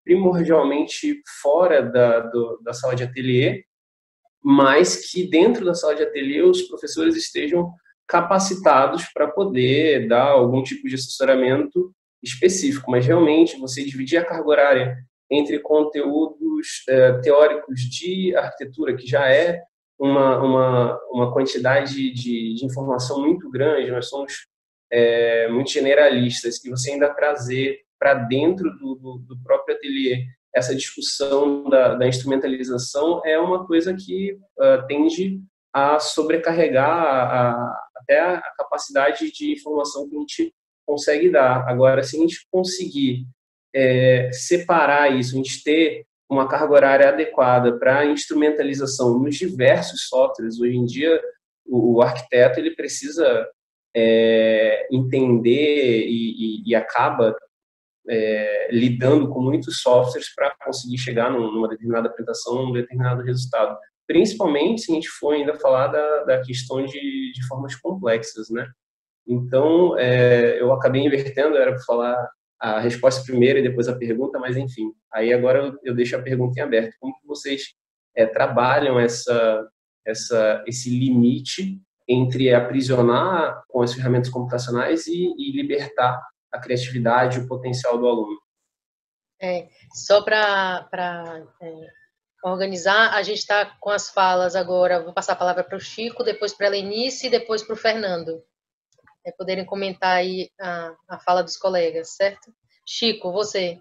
primordialmente fora da, do, da sala de ateliê, mas que dentro da sala de ateliê os professores estejam capacitados para poder dar algum tipo de assessoramento específico, mas realmente você dividir a carga horária entre conteúdos é, teóricos de arquitetura, que já é uma, uma, uma quantidade de, de informação muito grande, nós somos é, muito generalistas, e você ainda trazer para dentro do, do, do próprio ateliê essa discussão da, da instrumentalização é uma coisa que uh, tende a sobrecarregar a, a, até a capacidade de informação que a gente consegue dar. Agora, se a gente conseguir é, separar isso, a gente ter uma carga horária adequada para a instrumentalização nos diversos softwares, hoje em dia o, o arquiteto ele precisa é, entender e, e, e acaba É, lidando com muitos softwares para conseguir chegar numa determinada apresentação, num determinado resultado. Principalmente se a gente for ainda falar da, da questão de, de formas complexas, né? Então, é, eu acabei invertendo, era para falar a resposta primeiro e depois a pergunta, mas enfim. Aí agora eu, eu deixo a pergunta em aberto. Como que vocês é, trabalham essa, essa, esse limite entre aprisionar com as ferramentas computacionais e, e libertar a criatividade e o potencial do aluno? É, só para é, organizar, a gente está com as falas agora, vou passar a palavra para o Chico, depois para a Lenice e depois para o Fernando. É, poderem comentar aí a, a fala dos colegas, certo? Chico, você.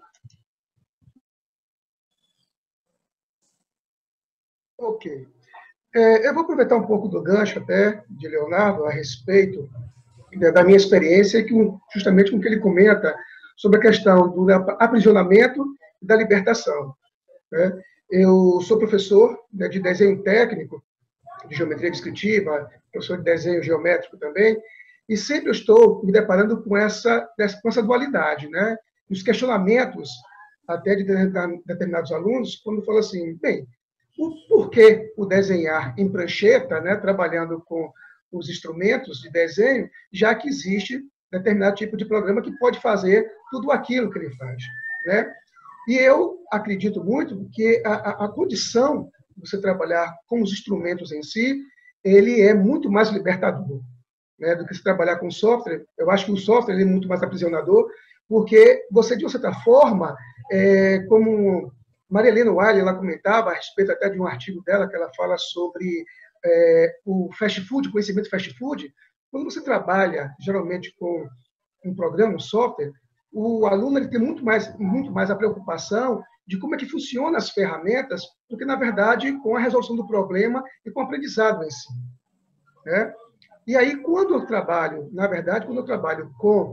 Ok. É, eu vou aproveitar um pouco do gancho até de Leonardo a respeito da minha experiência, que justamente com o que ele comenta sobre a questão do aprisionamento e da libertação. Né? Eu sou professor né, de desenho técnico, de geometria descritiva, professor de desenho geométrico também, e sempre eu estou me deparando com essa, com essa dualidade, né? Os questionamentos até de determinados alunos, quando falam assim, bem, o porquê o desenhar em prancheta, né, trabalhando com os instrumentos de desenho, já que existe determinado tipo de programa que pode fazer tudo aquilo que ele faz, né? E eu acredito muito que a, a, a condição de você trabalhar com os instrumentos em si, ele é muito mais libertador, né, do que se trabalhar com software. Eu acho que o software ele é muito mais aprisionador, porque você, de uma certa forma, é, como Maria Helena Wiley, ela comentava a respeito até de um artigo dela, que ela fala sobre É, o fast food, conhecimento fast food, quando você trabalha geralmente com um programa, um software, o aluno ele tem muito mais, muito mais a preocupação de como é que funcionam as ferramentas do que, na verdade, com a resolução do problema e com o aprendizado em si. Né? E aí, quando eu trabalho, na verdade, quando eu trabalho com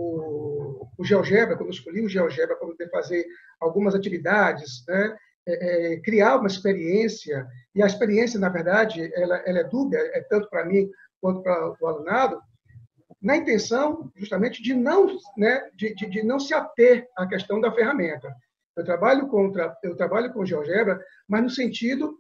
o, o GeoGebra, quando eu escolhi o GeoGebra para poder fazer algumas atividades, né, É, é, criar uma experiência, e a experiência, na verdade, ela, ela é dúbia, é tanto para mim quanto para o alunado, na intenção, justamente, de não, né, de, de, de não se ater à questão da ferramenta. Eu trabalho, contra, eu trabalho com GeoGebra, mas no sentido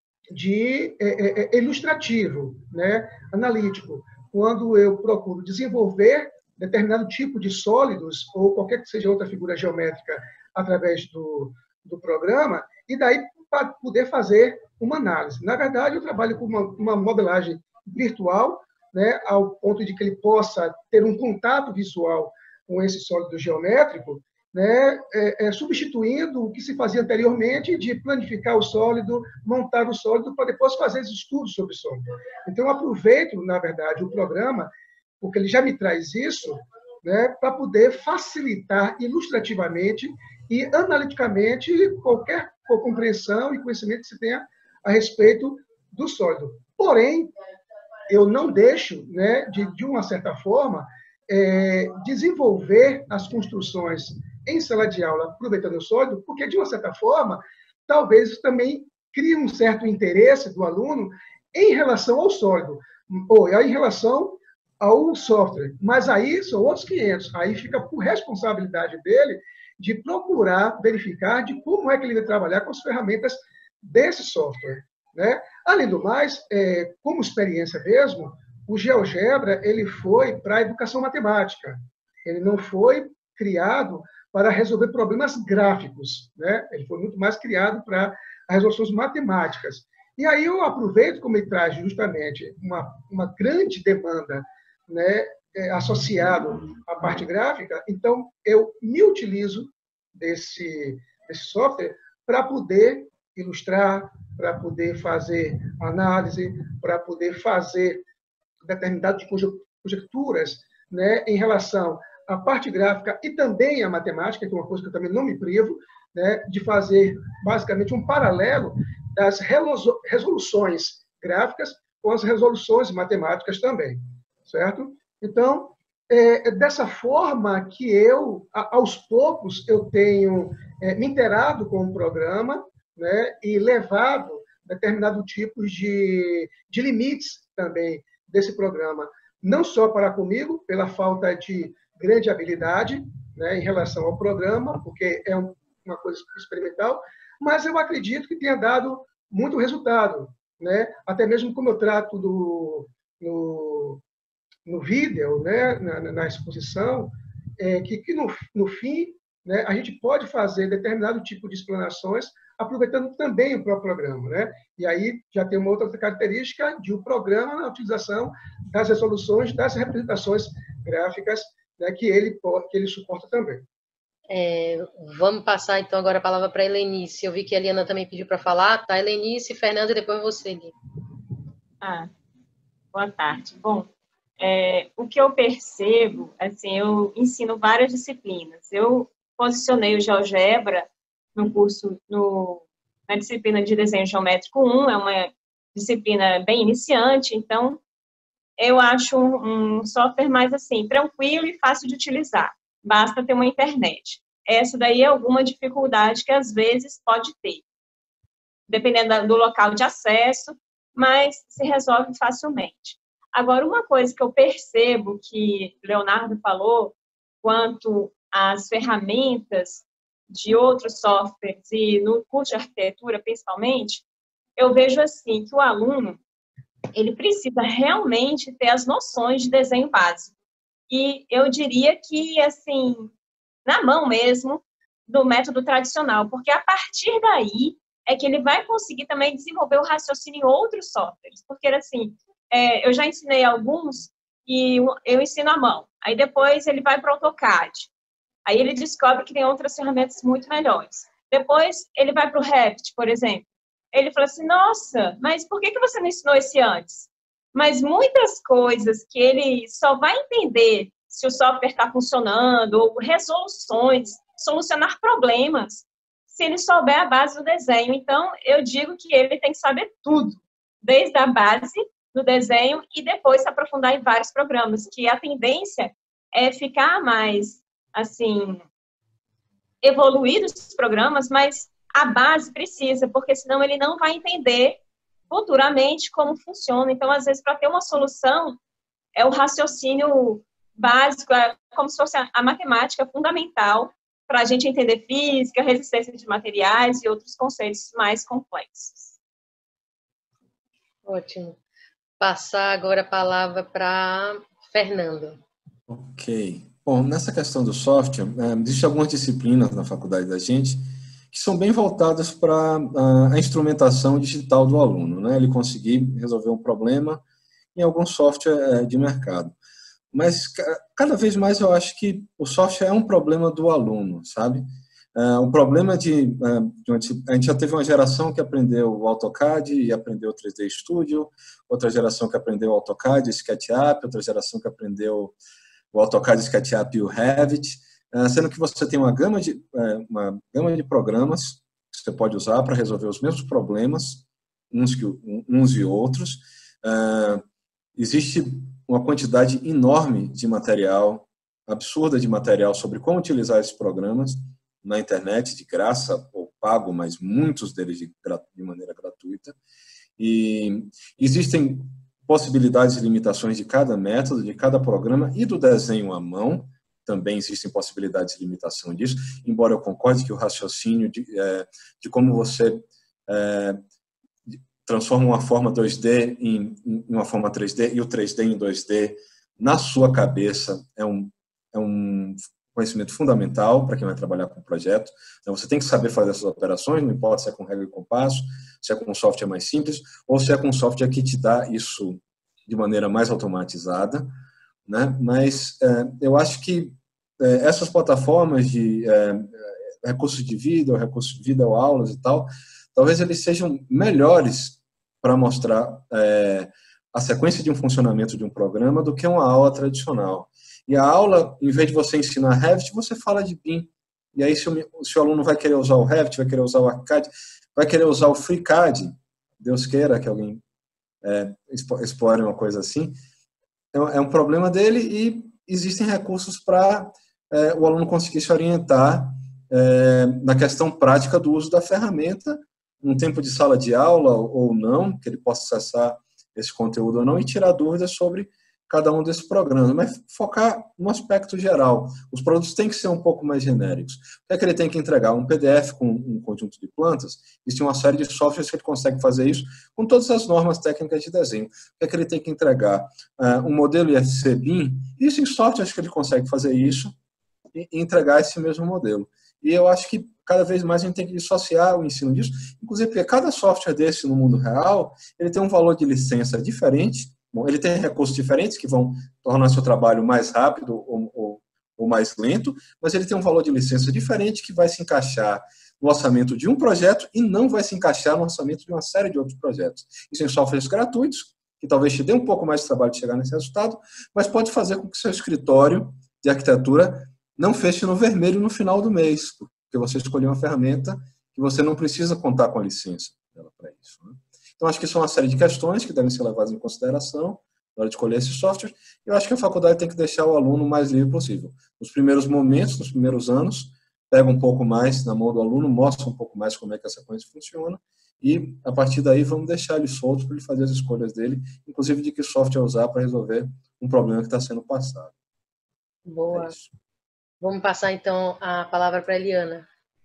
de é, é, ilustrativo, né, analítico, quando eu procuro desenvolver determinado tipo de sólidos, ou qualquer que seja outra figura geométrica, através do, do programa, e daí para poder fazer uma análise. Na verdade, eu trabalho com uma, uma modelagem virtual, né, ao ponto de que ele possa ter um contato visual com esse sólido geométrico, né, é, é, substituindo o que se fazia anteriormente de planificar o sólido, montar o sólido, para depois fazer os estudos sobre o sólido. Então, eu aproveito, na verdade, o programa, porque ele já me traz isso, né, para poder facilitar ilustrativamente e analiticamente qualquer compreensão e conhecimento que se tenha a respeito do sólido. Porém, eu não deixo, né, de, de uma certa forma, é, desenvolver as construções em sala de aula, aproveitando o sólido, porque, de uma certa forma, talvez isso também crie um certo interesse do aluno em relação ao sólido, ou em relação ao software. Mas aí são outros quinhentos. Aí fica por responsabilidade dele de procurar verificar de como é que ele vai trabalhar com as ferramentas desse software, né? Além do mais, é, como experiência mesmo, o GeoGebra ele foi para a educação matemática. Ele não foi criado para resolver problemas gráficos, né? Ele foi muito mais criado para resoluções matemáticas. E aí eu aproveito, como ele traz justamente uma, uma grande demanda, né, é, associado à parte gráfica, então eu me utilizo desse, desse software para poder ilustrar, para poder fazer análise, para poder fazer determinadas conjecturas, né, em relação à parte gráfica e também à matemática, que é uma coisa que eu também não me privo, né, de fazer basicamente um paralelo das resoluções gráficas com as resoluções matemáticas também, certo? Então, é dessa forma que eu, aos poucos, eu tenho é, me inteirado com o programa, né, e levado determinado tipo de, de limites também desse programa, não só para comigo, pela falta de grande habilidade, né, em relação ao programa, porque é um, uma coisa experimental, mas eu acredito que tenha dado muito resultado, né? Até mesmo como eu trato do, no, no vídeo, né, na, na exposição, é, que, que no, no fim, né, a gente pode fazer determinado tipo de explanações aproveitando também o próprio programa, né? E aí já tem uma outra característica de um programa na utilização das resoluções, das representações gráficas, né, que ele que ele suporta também. É, vamos passar então agora a palavra para a Helenice. Eu vi que a Eliana também pediu para falar, tá? Helenice, Fernanda, e depois você, Gui. Ah, boa tarde. Bom, é, o que eu percebo, assim, eu ensino várias disciplinas. Eu posicionei o GeoGebra no curso, no, na disciplina de desenho geométrico um, é uma disciplina bem iniciante, então eu acho um, um software mais assim, tranquilo e fácil de utilizar. Basta ter uma internet. Essa daí é alguma dificuldade que às vezes pode ter, dependendo do local de acesso, mas se resolve facilmente. Agora, uma coisa que eu percebo que Leonardo falou, quanto às ferramentas de outros softwares e no curso de arquitetura, principalmente, eu vejo assim que o aluno ele precisa realmente ter as noções de desenho básico. E eu diria que, assim, na mão mesmo do método tradicional, porque a partir daí é que ele vai conseguir também desenvolver o raciocínio em outros softwares. Porque, assim, é, eu já ensinei alguns e eu ensino à mão. Aí depois ele vai para o AutoCAD. Aí ele descobre que tem outras ferramentas muito melhores. Depois ele vai para o Revit, por exemplo. Ele fala assim, nossa, mas por que que você não ensinou esse antes? Mas muitas coisas que ele só vai entender se o software está funcionando, ou resoluções, solucionar problemas, se ele souber a base do desenho. Então, eu digo que ele tem que saber tudo, desde a base do desenho e depois se aprofundar em vários programas, que a tendência é ficar mais, assim, evoluídos os programas, mas a base precisa, porque senão ele não vai entender futuramente como funciona. Então, às vezes, para ter uma solução, é o raciocínio básico, é como se fosse a matemática fundamental para a gente entender física, resistência de materiais e outros conceitos mais complexos. Ótimo. Passar agora a palavra para Fernando. Ok. Bom, nessa questão do software, é, existem algumas disciplinas na faculdade da gente que são bem voltadas para a, a instrumentação digital do aluno, né? Ele conseguir resolver um problema em algum software é, de mercado. Mas cada vez mais eu acho que o software é um problema do aluno, sabe? É, o problema de, de... A gente já teve uma geração que aprendeu o AutoCAD e aprendeu o três D Studio, outra geração que aprendeu o AutoCAD e SketchUp, outra geração que aprendeu o AutoCAD, SketchUp e o Revit, sendo que você tem uma gama de, uma gama de programas que você pode usar para resolver os mesmos problemas, uns, que, uns e outros. Uh, existe uma quantidade enorme de material, absurda de material sobre como utilizar esses programas na internet, de graça ou pago, mas muitos deles de, de maneira gratuita. E existem possibilidades e limitações de cada método, de cada programa e do desenho à mão. Também existem possibilidades de limitação disso, embora eu concorde que o raciocínio de, é, de como você é, transforma uma forma dois D em, em uma forma três D e o três D em dois D na sua cabeça é um, é um conhecimento fundamental para quem vai trabalhar com o projeto. Então, você tem que saber fazer essas operações, não importa se é com regra e compasso, se é com um software mais simples, ou se é com um software que te dá isso de maneira mais automatizada, né? Mas é, eu acho que é, essas plataformas de é, recursos de vídeo, recursos de vídeo, aulas e tal, talvez eles sejam melhores para mostrar é, a sequência de um funcionamento de um programa do que uma aula tradicional. E a aula, em vez de você ensinar Revit, você fala de B I M. E aí, se o, se o aluno vai querer usar o Revit, vai querer usar o ArchiCAD, vai querer usar o FreeCAD, Deus queira que alguém é, explore uma coisa assim, é, é um problema dele e existem recursos para é, o aluno conseguir se orientar é, na questão prática do uso da ferramenta, num tempo de sala de aula ou não, que ele possa acessar esse conteúdo ou não, e tirar dúvidas sobre cada um desses programas, mas focar no aspecto geral. Os produtos têm que ser um pouco mais genéricos. O que é que ele tem que entregar? Um P D F com um conjunto de plantas? Existe uma série de softwares que ele consegue fazer isso com todas as normas técnicas de desenho. O que é que ele tem que entregar? Uh, um modelo I F C B I M? Existem softwares que ele consegue fazer isso e entregar esse mesmo modelo. E eu acho que cada vez mais a gente tem que dissociar o ensino disso, inclusive porque cada software desse no mundo real, ele tem um valor de licença diferente. Bom, ele tem recursos diferentes que vão tornar seu trabalho mais rápido ou, ou, ou mais lento, mas ele tem um valor de licença diferente que vai se encaixar no orçamento de um projeto e não vai se encaixar no orçamento de uma série de outros projetos. Isso em softwares gratuitos, que talvez te dê um pouco mais de trabalho de chegar nesse resultado, mas pode fazer com que seu escritório de arquitetura não feche no vermelho no final do mês, porque você escolheu uma ferramenta que você não precisa contar com a licença dela para isso, né? Então, acho que isso é uma série de questões que devem ser levadas em consideração na hora de escolher esse software. Eu acho que a faculdade tem que deixar o aluno o mais livre possível. Nos primeiros momentos, nos primeiros anos, pega um pouco mais na mão do aluno, mostra um pouco mais como é que a sequência funciona e, a partir daí, vamos deixar ele solto para ele fazer as escolhas dele, inclusive de que software usar para resolver um problema que está sendo passado. Boa. É isso. Vamos passar, então, a palavra para a Eliana.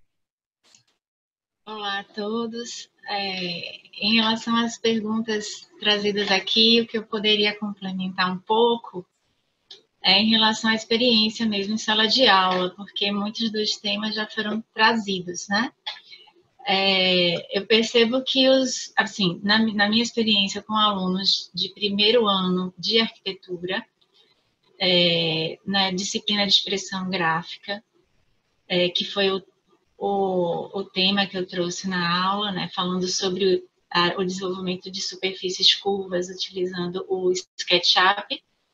Olá a todos. É, em relação às perguntas trazidas aqui, o que eu poderia complementar um pouco é em relação à experiência mesmo em sala de aula, porque muitos dos temas já foram trazidos, né? É, eu percebo que, os, assim, na, na minha experiência com alunos de primeiro ano de arquitetura, é, na disciplina de expressão gráfica, é, que foi o O, o tema que eu trouxe na aula, né, falando sobre o, a, o desenvolvimento de superfícies curvas utilizando o SketchUp.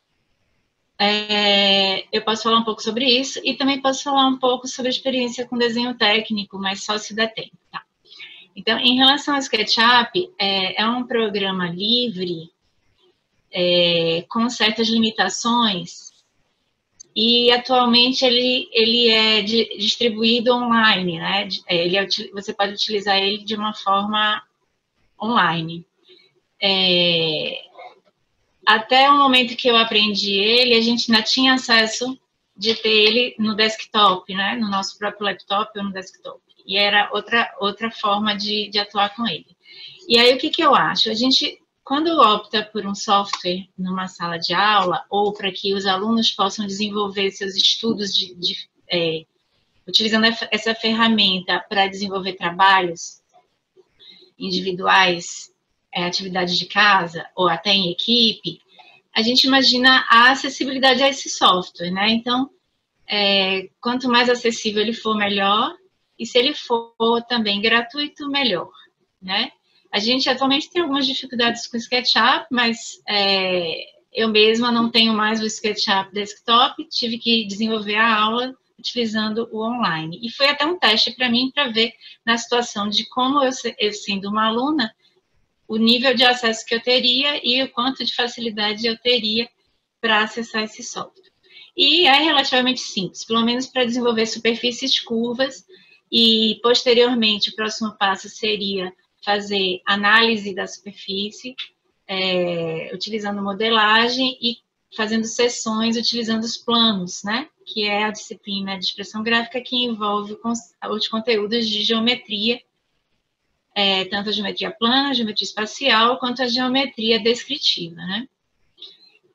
É, eu posso falar um pouco sobre isso e também posso falar um pouco sobre a experiência com desenho técnico, mas só se der tempo. Tá? Então, em relação ao SketchUp, é, é um programa livre, é, com certas limitações, e atualmente ele, ele é de, distribuído online, né? Ele é, você pode utilizar ele de uma forma online. É, até o momento que eu aprendi ele, a gente ainda tinha acesso de ter ele no desktop, né? No nosso próprio laptop ou no desktop. E era outra, outra forma de, de atuar com ele. E aí, o que, que eu acho? A gente... Quando opta por um software numa sala de aula, ou para que os alunos possam desenvolver seus estudos, de, de, é, utilizando essa ferramenta para desenvolver trabalhos individuais, é, atividades de casa, ou até em equipe, a gente imagina a acessibilidade a esse software, né? Então, é, quanto mais acessível ele for, melhor, e se ele for também gratuito, melhor, né? A gente atualmente tem algumas dificuldades com o SketchUp, mas é, eu mesma não tenho mais o SketchUp desktop, tive que desenvolver a aula utilizando o online. E foi até um teste para mim, para ver na situação de como eu, eu, sendo uma aluna, o nível de acesso que eu teria e o quanto de facilidade eu teria para acessar esse software. E é relativamente simples, pelo menos para desenvolver superfícies curvas, e posteriormente o próximo passo seria fazer análise da superfície, é, utilizando modelagem e fazendo sessões utilizando os planos, né? Que é a disciplina de expressão gráfica que envolve os conteúdos de geometria, é, tanto a geometria plana, a geometria espacial, quanto a geometria descritiva, né?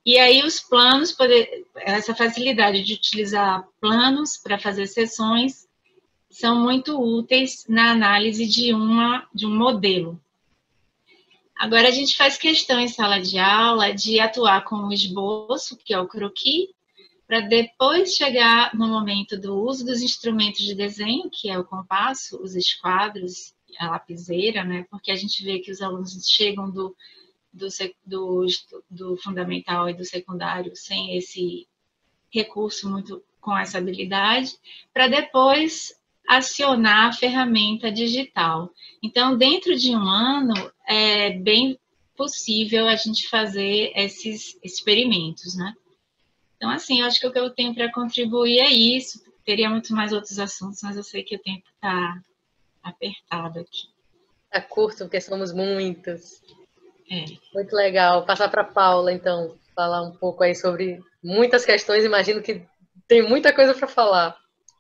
E aí os planos, poder, essa facilidade de utilizar planos para fazer sessões são muito úteis na análise de, uma, de um modelo. Agora, a gente faz questão em sala de aula de atuar com o esboço, que é o croquis, para depois chegar no momento do uso dos instrumentos de desenho, que é o compasso, os esquadros, a lapiseira, né? Porque a gente vê que os alunos chegam do, do, do, do fundamental e do secundário sem esse recurso muito com essa habilidade, para depois acionar a ferramenta digital. Então, dentro de um ano, é bem possível a gente fazer esses experimentos, né? Então, assim, eu acho que o que eu tenho para contribuir é isso. Teria muito mais outros assuntos, mas eu sei que o tempo está apertado aqui. Está curto, porque somos muitos. É. Muito legal. Passar para a Paula, então, falar um pouco aí sobre muitas questões. Imagino que tem muita coisa para falar.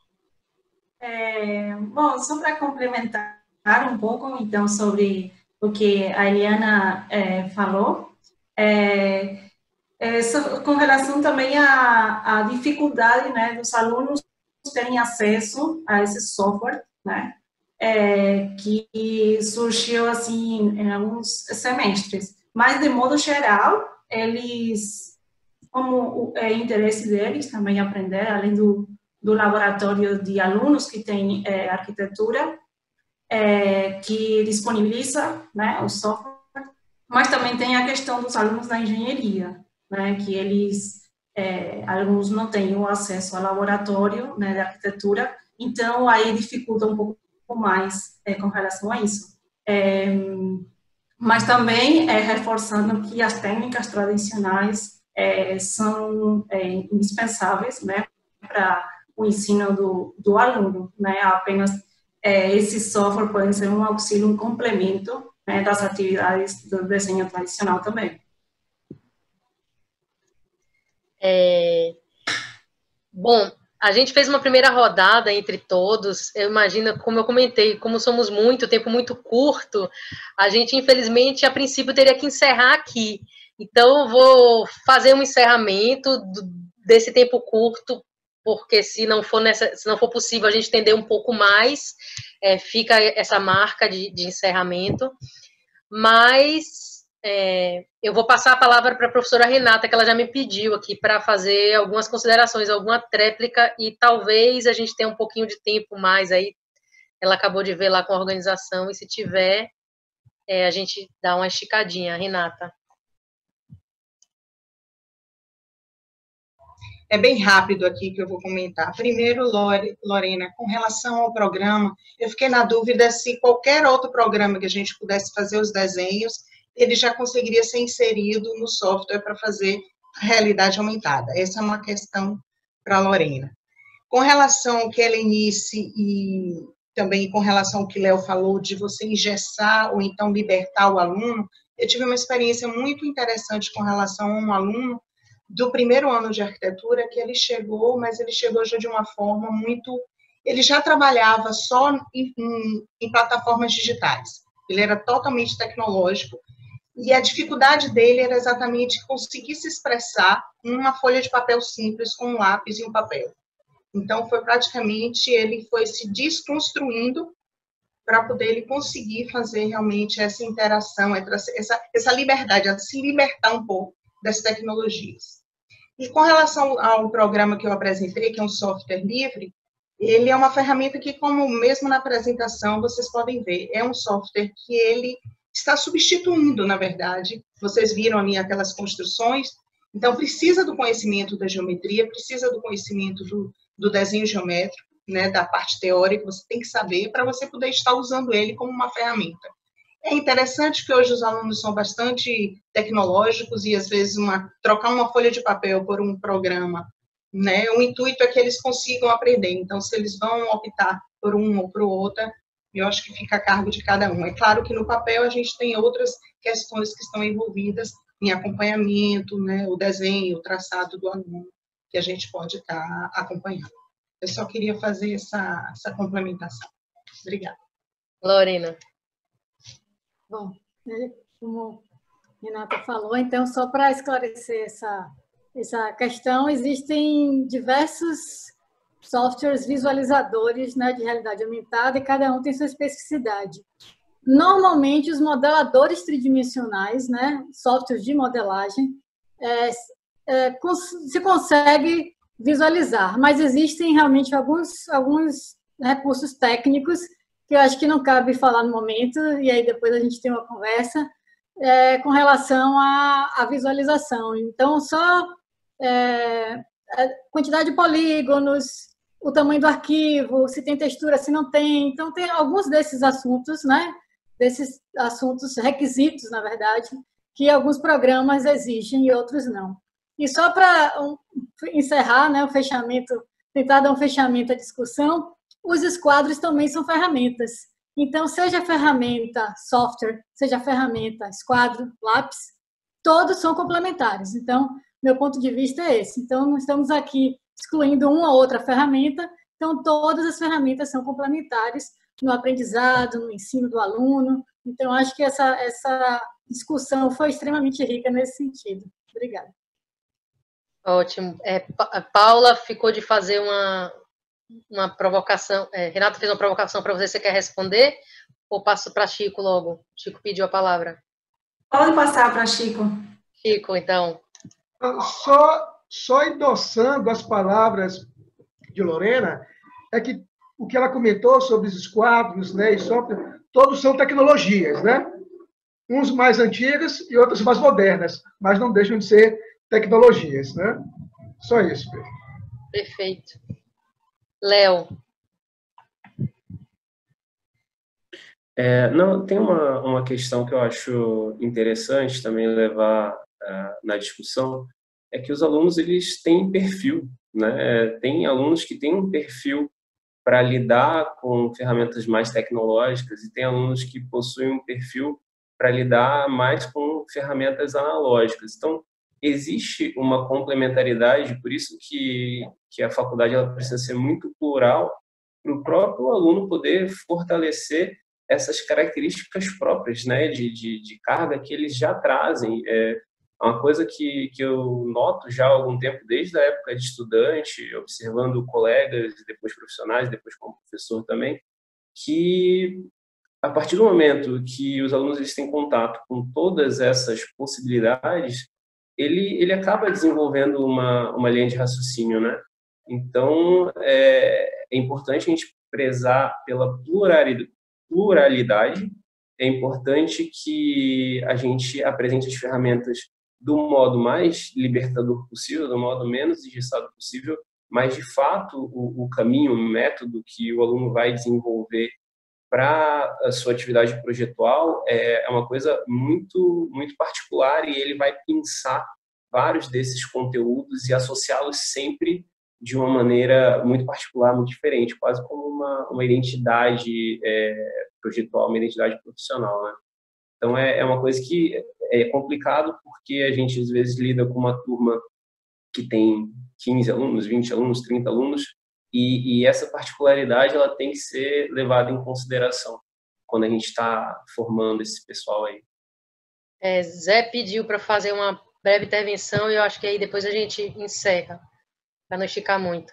É, bom, só para complementar um pouco, então, sobre o que a Eliana é, falou, é, é, so, com relação também à, à dificuldade, né, dos alunos terem acesso a esse software, né, é, que surgiu, assim, em alguns semestres. Mas, de modo geral, eles, como é interesse deles também aprender, além do do laboratório de alunos que tem é, arquitetura, é, que disponibiliza, né, o software, mas também tem a questão dos alunos da engenharia, né, que eles, é, alguns não têm o acesso ao laboratório, né, de arquitetura, então aí dificulta um pouco mais é, com relação a isso. É, mas também é, reforçando que as técnicas tradicionais é, são é, indispensáveis, né, para o ensino do, do aluno, né? Apenas é, esse software pode ser um auxílio, um complemento, né, das atividades do desenho tradicional também. É... Bom, a gente fez uma primeira rodada entre todos. Eu imagino, como eu comentei, como somos muito, tempo muito curto, a gente, infelizmente, a princípio, teria que encerrar aqui. Então, eu vou fazer um encerramento do, desse tempo curto, porque se não for, nessa, se não for possível a gente estender um pouco mais, é, fica essa marca de, de encerramento. Mas é, eu vou passar a palavra para a professora Renata, que ela já me pediu aqui para fazer algumas considerações, alguma tréplica, e talvez a gente tenha um pouquinho de tempo mais aí. Ela acabou de ver lá com a organização, e se tiver, é, a gente dá uma esticadinha. Renata. É bem rápido aqui que eu vou comentar. Primeiro, Lore, Lorena, com relação ao programa, eu fiquei na dúvida se qualquer outro programa que a gente pudesse fazer os desenhos, ele já conseguiria ser inserido no software para fazer a realidade aumentada. Essa é uma questão para a Lorena. Com relação ao que ela inicie e também com relação ao que Léo falou de você engessar ou então libertar o aluno, eu tive uma experiência muito interessante com relação a um aluno do primeiro ano de arquitetura, que ele chegou, mas ele chegou já de uma forma muito... Ele já trabalhava só em, em, em plataformas digitais. Ele era totalmente tecnológico, e a dificuldade dele era exatamente conseguir se expressar em uma folha de papel simples, com um lápis e um papel. Então, foi praticamente, ele foi se desconstruindo para poder ele conseguir fazer realmente essa interação, essa, essa liberdade, a se libertar um pouco das tecnologias. E com relação ao programa que eu apresentei, que é um software livre, ele é uma ferramenta que, como mesmo na apresentação, vocês podem ver, é um software que ele está substituindo, na verdade, vocês viram ali aquelas construções, então precisa do conhecimento da geometria, precisa do conhecimento do, do desenho geométrico, né, da parte teórica, você tem que saber para você poder estar usando ele como uma ferramenta. É interessante que hoje os alunos são bastante tecnológicos e, às vezes, uma, trocar uma folha de papel por um programa, né? O intuito é que eles consigam aprender. Então, se eles vão optar por um ou por outro, eu acho que fica a cargo de cada um. É claro que no papel a gente tem outras questões que estão envolvidas em acompanhamento, né? O desenho, o traçado do aluno, que a gente pode estar acompanhando. Eu só queria fazer essa, essa complementação. Obrigada. Lorena. Bom, como Renata falou. Então, só para esclarecer essa, essa questão, existem diversos softwares visualizadores, né, de realidade aumentada, e cada um tem sua especificidade. Normalmente, os modeladores tridimensionais, né, softwares de modelagem, é, é, cons se consegue visualizar, mas existem realmente alguns, alguns recursos técnicos que eu acho que não cabe falar no momento, e aí depois a gente tem uma conversa é, com relação à, à visualização. Então, só é, a quantidade de polígonos, o tamanho do arquivo, se tem textura, se não tem. Então, tem alguns desses assuntos, né? Desses assuntos, requisitos, na verdade, que alguns programas exigem e outros não. E só para um, encerrar, né, o fechamento, tentar dar um fechamento à discussão, os esquadros também são ferramentas. Então, seja ferramenta software, seja ferramenta esquadro, lápis, todos são complementares. Então, meu ponto de vista é esse. Então, não estamos aqui excluindo uma ou outra ferramenta, então todas as ferramentas são complementares no aprendizado, no ensino do aluno. Então, acho que essa, essa discussão foi extremamente rica nesse sentido. Obrigada. Ótimo. É, a Paula ficou de fazer uma, uma provocação. É, Renata fez uma provocação para você, você quer responder? Ou passo para Chico logo? Chico pediu a palavra. Pode passar para Chico. Chico, então. Só, só endossando as palavras de Lorena, é que o que ela comentou sobre os esquadros, né, e software, todos são tecnologias, né? Uns mais antigas e outros mais modernas, mas não deixam de ser tecnologias, né? Só isso, Pedro. Perfeito. Léo. É, não, tem uma, uma questão que eu acho interessante também levar uh, na discussão, é que os alunos eles têm perfil, né? Tem alunos que têm um perfil para lidar com ferramentas mais tecnológicas e tem alunos que possuem um perfil para lidar mais com ferramentas analógicas. Então, existe uma complementaridade, por isso que, que a faculdade ela precisa ser muito plural para o próprio aluno poder fortalecer essas características próprias, né, de, de, de carga que eles já trazem. É uma coisa que, que eu noto já há algum tempo, desde a época de estudante, observando colegas, depois profissionais, depois como professor também, que a partir do momento que os alunos eles têm contato com todas essas possibilidades, ele, ele acaba desenvolvendo uma, uma linha de raciocínio, né? Então, é, é importante a gente prezar pela pluralidade, pluralidade, é importante que a gente apresente as ferramentas do modo mais libertador possível, do modo menos engessado possível, mas, de fato, o, o caminho, o método que o aluno vai desenvolver para a sua atividade projetual é uma coisa muito, muito particular e ele vai pensar vários desses conteúdos e associá-los sempre de uma maneira muito particular, muito diferente, quase como uma, uma identidade é, projetual, uma identidade profissional, né? Então, é, é uma coisa que é complicado porque a gente, às vezes, lida com uma turma que tem quinze alunos, vinte alunos, trinta alunos, e, e essa particularidade ela tem que ser levada em consideração quando a gente está formando esse pessoal aí. É, Zé pediu para fazer uma breve intervenção e eu acho que aí depois a gente encerra, para não esticar muito.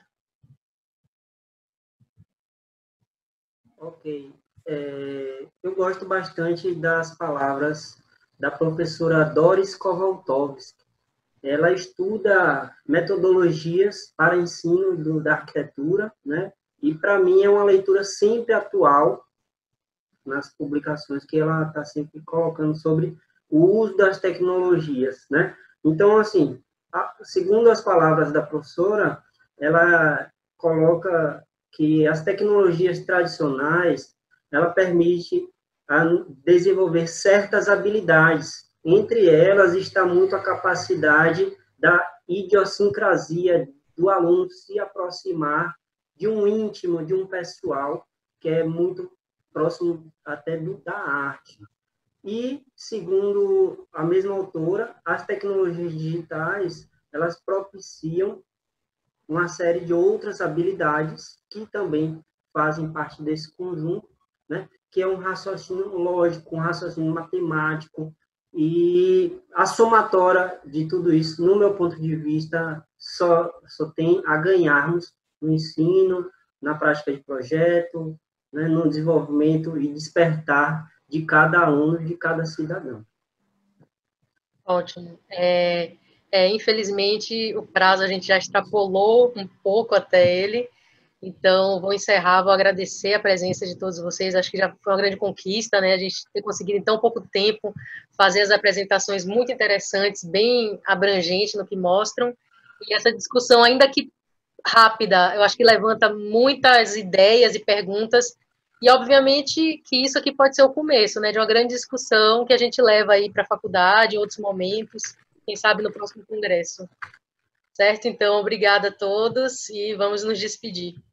Ok. É, eu gosto bastante das palavras da professora Doris Kowaltowski. Ela estuda metodologias para ensino do, da arquitetura, né? E, para mim, é uma leitura sempre atual nas publicações que ela está sempre colocando sobre o uso das tecnologias, né? Então, assim, a, segundo as palavras da professora, ela coloca que as tecnologias tradicionais, ela permite a desenvolver certas habilidades. Entre elas está muito a capacidade da idiosincrasia do aluno se aproximar de um íntimo, de um pessoal, que é muito próximo até do, da arte. E, segundo a mesma autora, as tecnologias digitais, elas propiciam uma série de outras habilidades que também fazem parte desse conjunto, né? Que é um raciocínio lógico, um raciocínio matemático, E a somatória de tudo isso, no meu ponto de vista, só, só tem a ganharmos no ensino, na prática de projeto, né, no desenvolvimento e despertar de cada aluno, de cada cidadão. Ótimo. É, é, infelizmente, o prazo a gente já extrapolou um pouco até ele, então vou encerrar, vou agradecer a presença de todos vocês, acho que já foi uma grande conquista, né, a gente ter conseguido em tão pouco tempo fazer as apresentações muito interessantes, bem abrangentes no que mostram, e essa discussão, ainda que rápida, eu acho que levanta muitas ideias e perguntas, e obviamente que isso aqui pode ser o começo, né, de uma grande discussão que a gente leva aí para a faculdade, em outros momentos, quem sabe no próximo congresso. Certo? Então, obrigada a todos e vamos nos despedir.